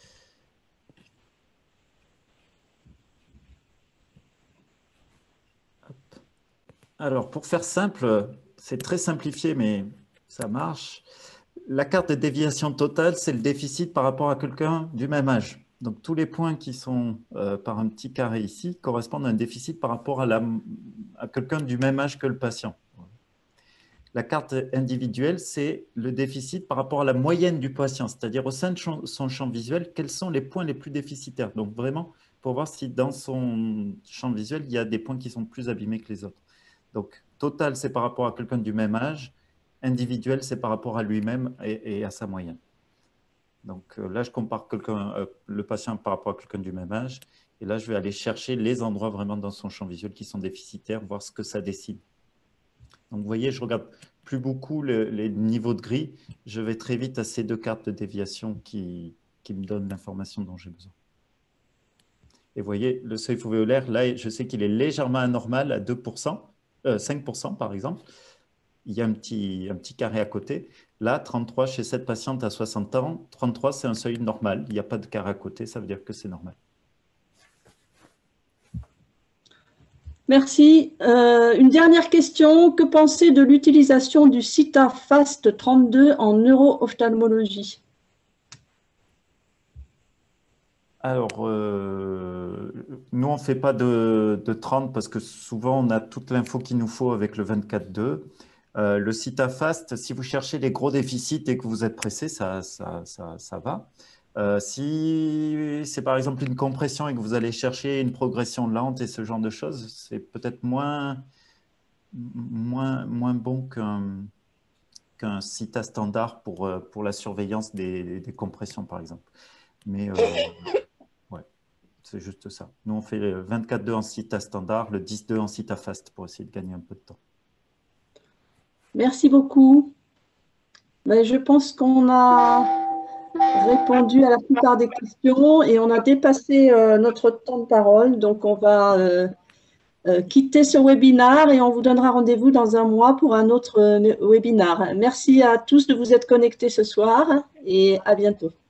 Hop. Alors, pour faire simple, c'est très simplifié, mais ça marche. La carte de déviation totale, c'est le déficit par rapport à quelqu'un du même âge. Donc, tous les points qui sont par un petit carré ici correspondent à un déficit par rapport à quelqu'un du même âge que le patient. La carte individuelle, c'est le déficit par rapport à la moyenne du patient, c'est-à-dire au sein de son champ visuel, quels sont les points les plus déficitaires. Donc, vraiment, pour voir si dans son champ visuel, il y a des points qui sont plus abîmés que les autres. Donc, total, c'est par rapport à quelqu'un du même âge. Individuel, c'est par rapport à lui-même et à sa moyenne. Donc là, je compare le patient par rapport à quelqu'un du même âge. Et là, je vais aller chercher les endroits vraiment dans son champ visuel qui sont déficitaires, voir ce que ça dessine. Donc, vous voyez, je ne regarde plus beaucoup les niveaux de gris. Je vais très vite à ces deux cartes de déviation qui me donnent l'information dont j'ai besoin. Et vous voyez, le seuil fovéolaire, là, je sais qu'il est légèrement anormal à 2%, 5% par exemple. Il y a un petit carré à côté. Là, 33 chez cette patiente à 60 ans, 33, c'est un seuil normal. Il n'y a pas de carré à côté, ça veut dire que c'est normal. Merci. Une dernière question. Que pensez de l'utilisation du CITA FAST 32 en neuro-ophtalmologie? Alors, nous, on ne fait pas de 30 parce que souvent, on a toute l'info qu'il nous faut avec le 24/2. Le CITA FAST, si vous cherchez les gros déficits et que vous êtes pressé, ça va. Si c'est par exemple une compression et que vous allez chercher une progression lente et ce genre de choses, c'est peut-être moins bon qu'un CITA standard pour la surveillance des compressions, par exemple. Mais ouais, c'est juste ça. Nous, on fait le 24/2 en CITA standard, le 10/2 en CITA FAST pour essayer de gagner un peu de temps. Merci beaucoup. Ben, je pense qu'on a répondu à la plupart des questions et on a dépassé notre temps de parole. Donc, on va quitter ce webinaire et on vous donnera rendez-vous dans un mois pour un autre webinaire. Merci à tous de vous être connectés ce soir et à bientôt.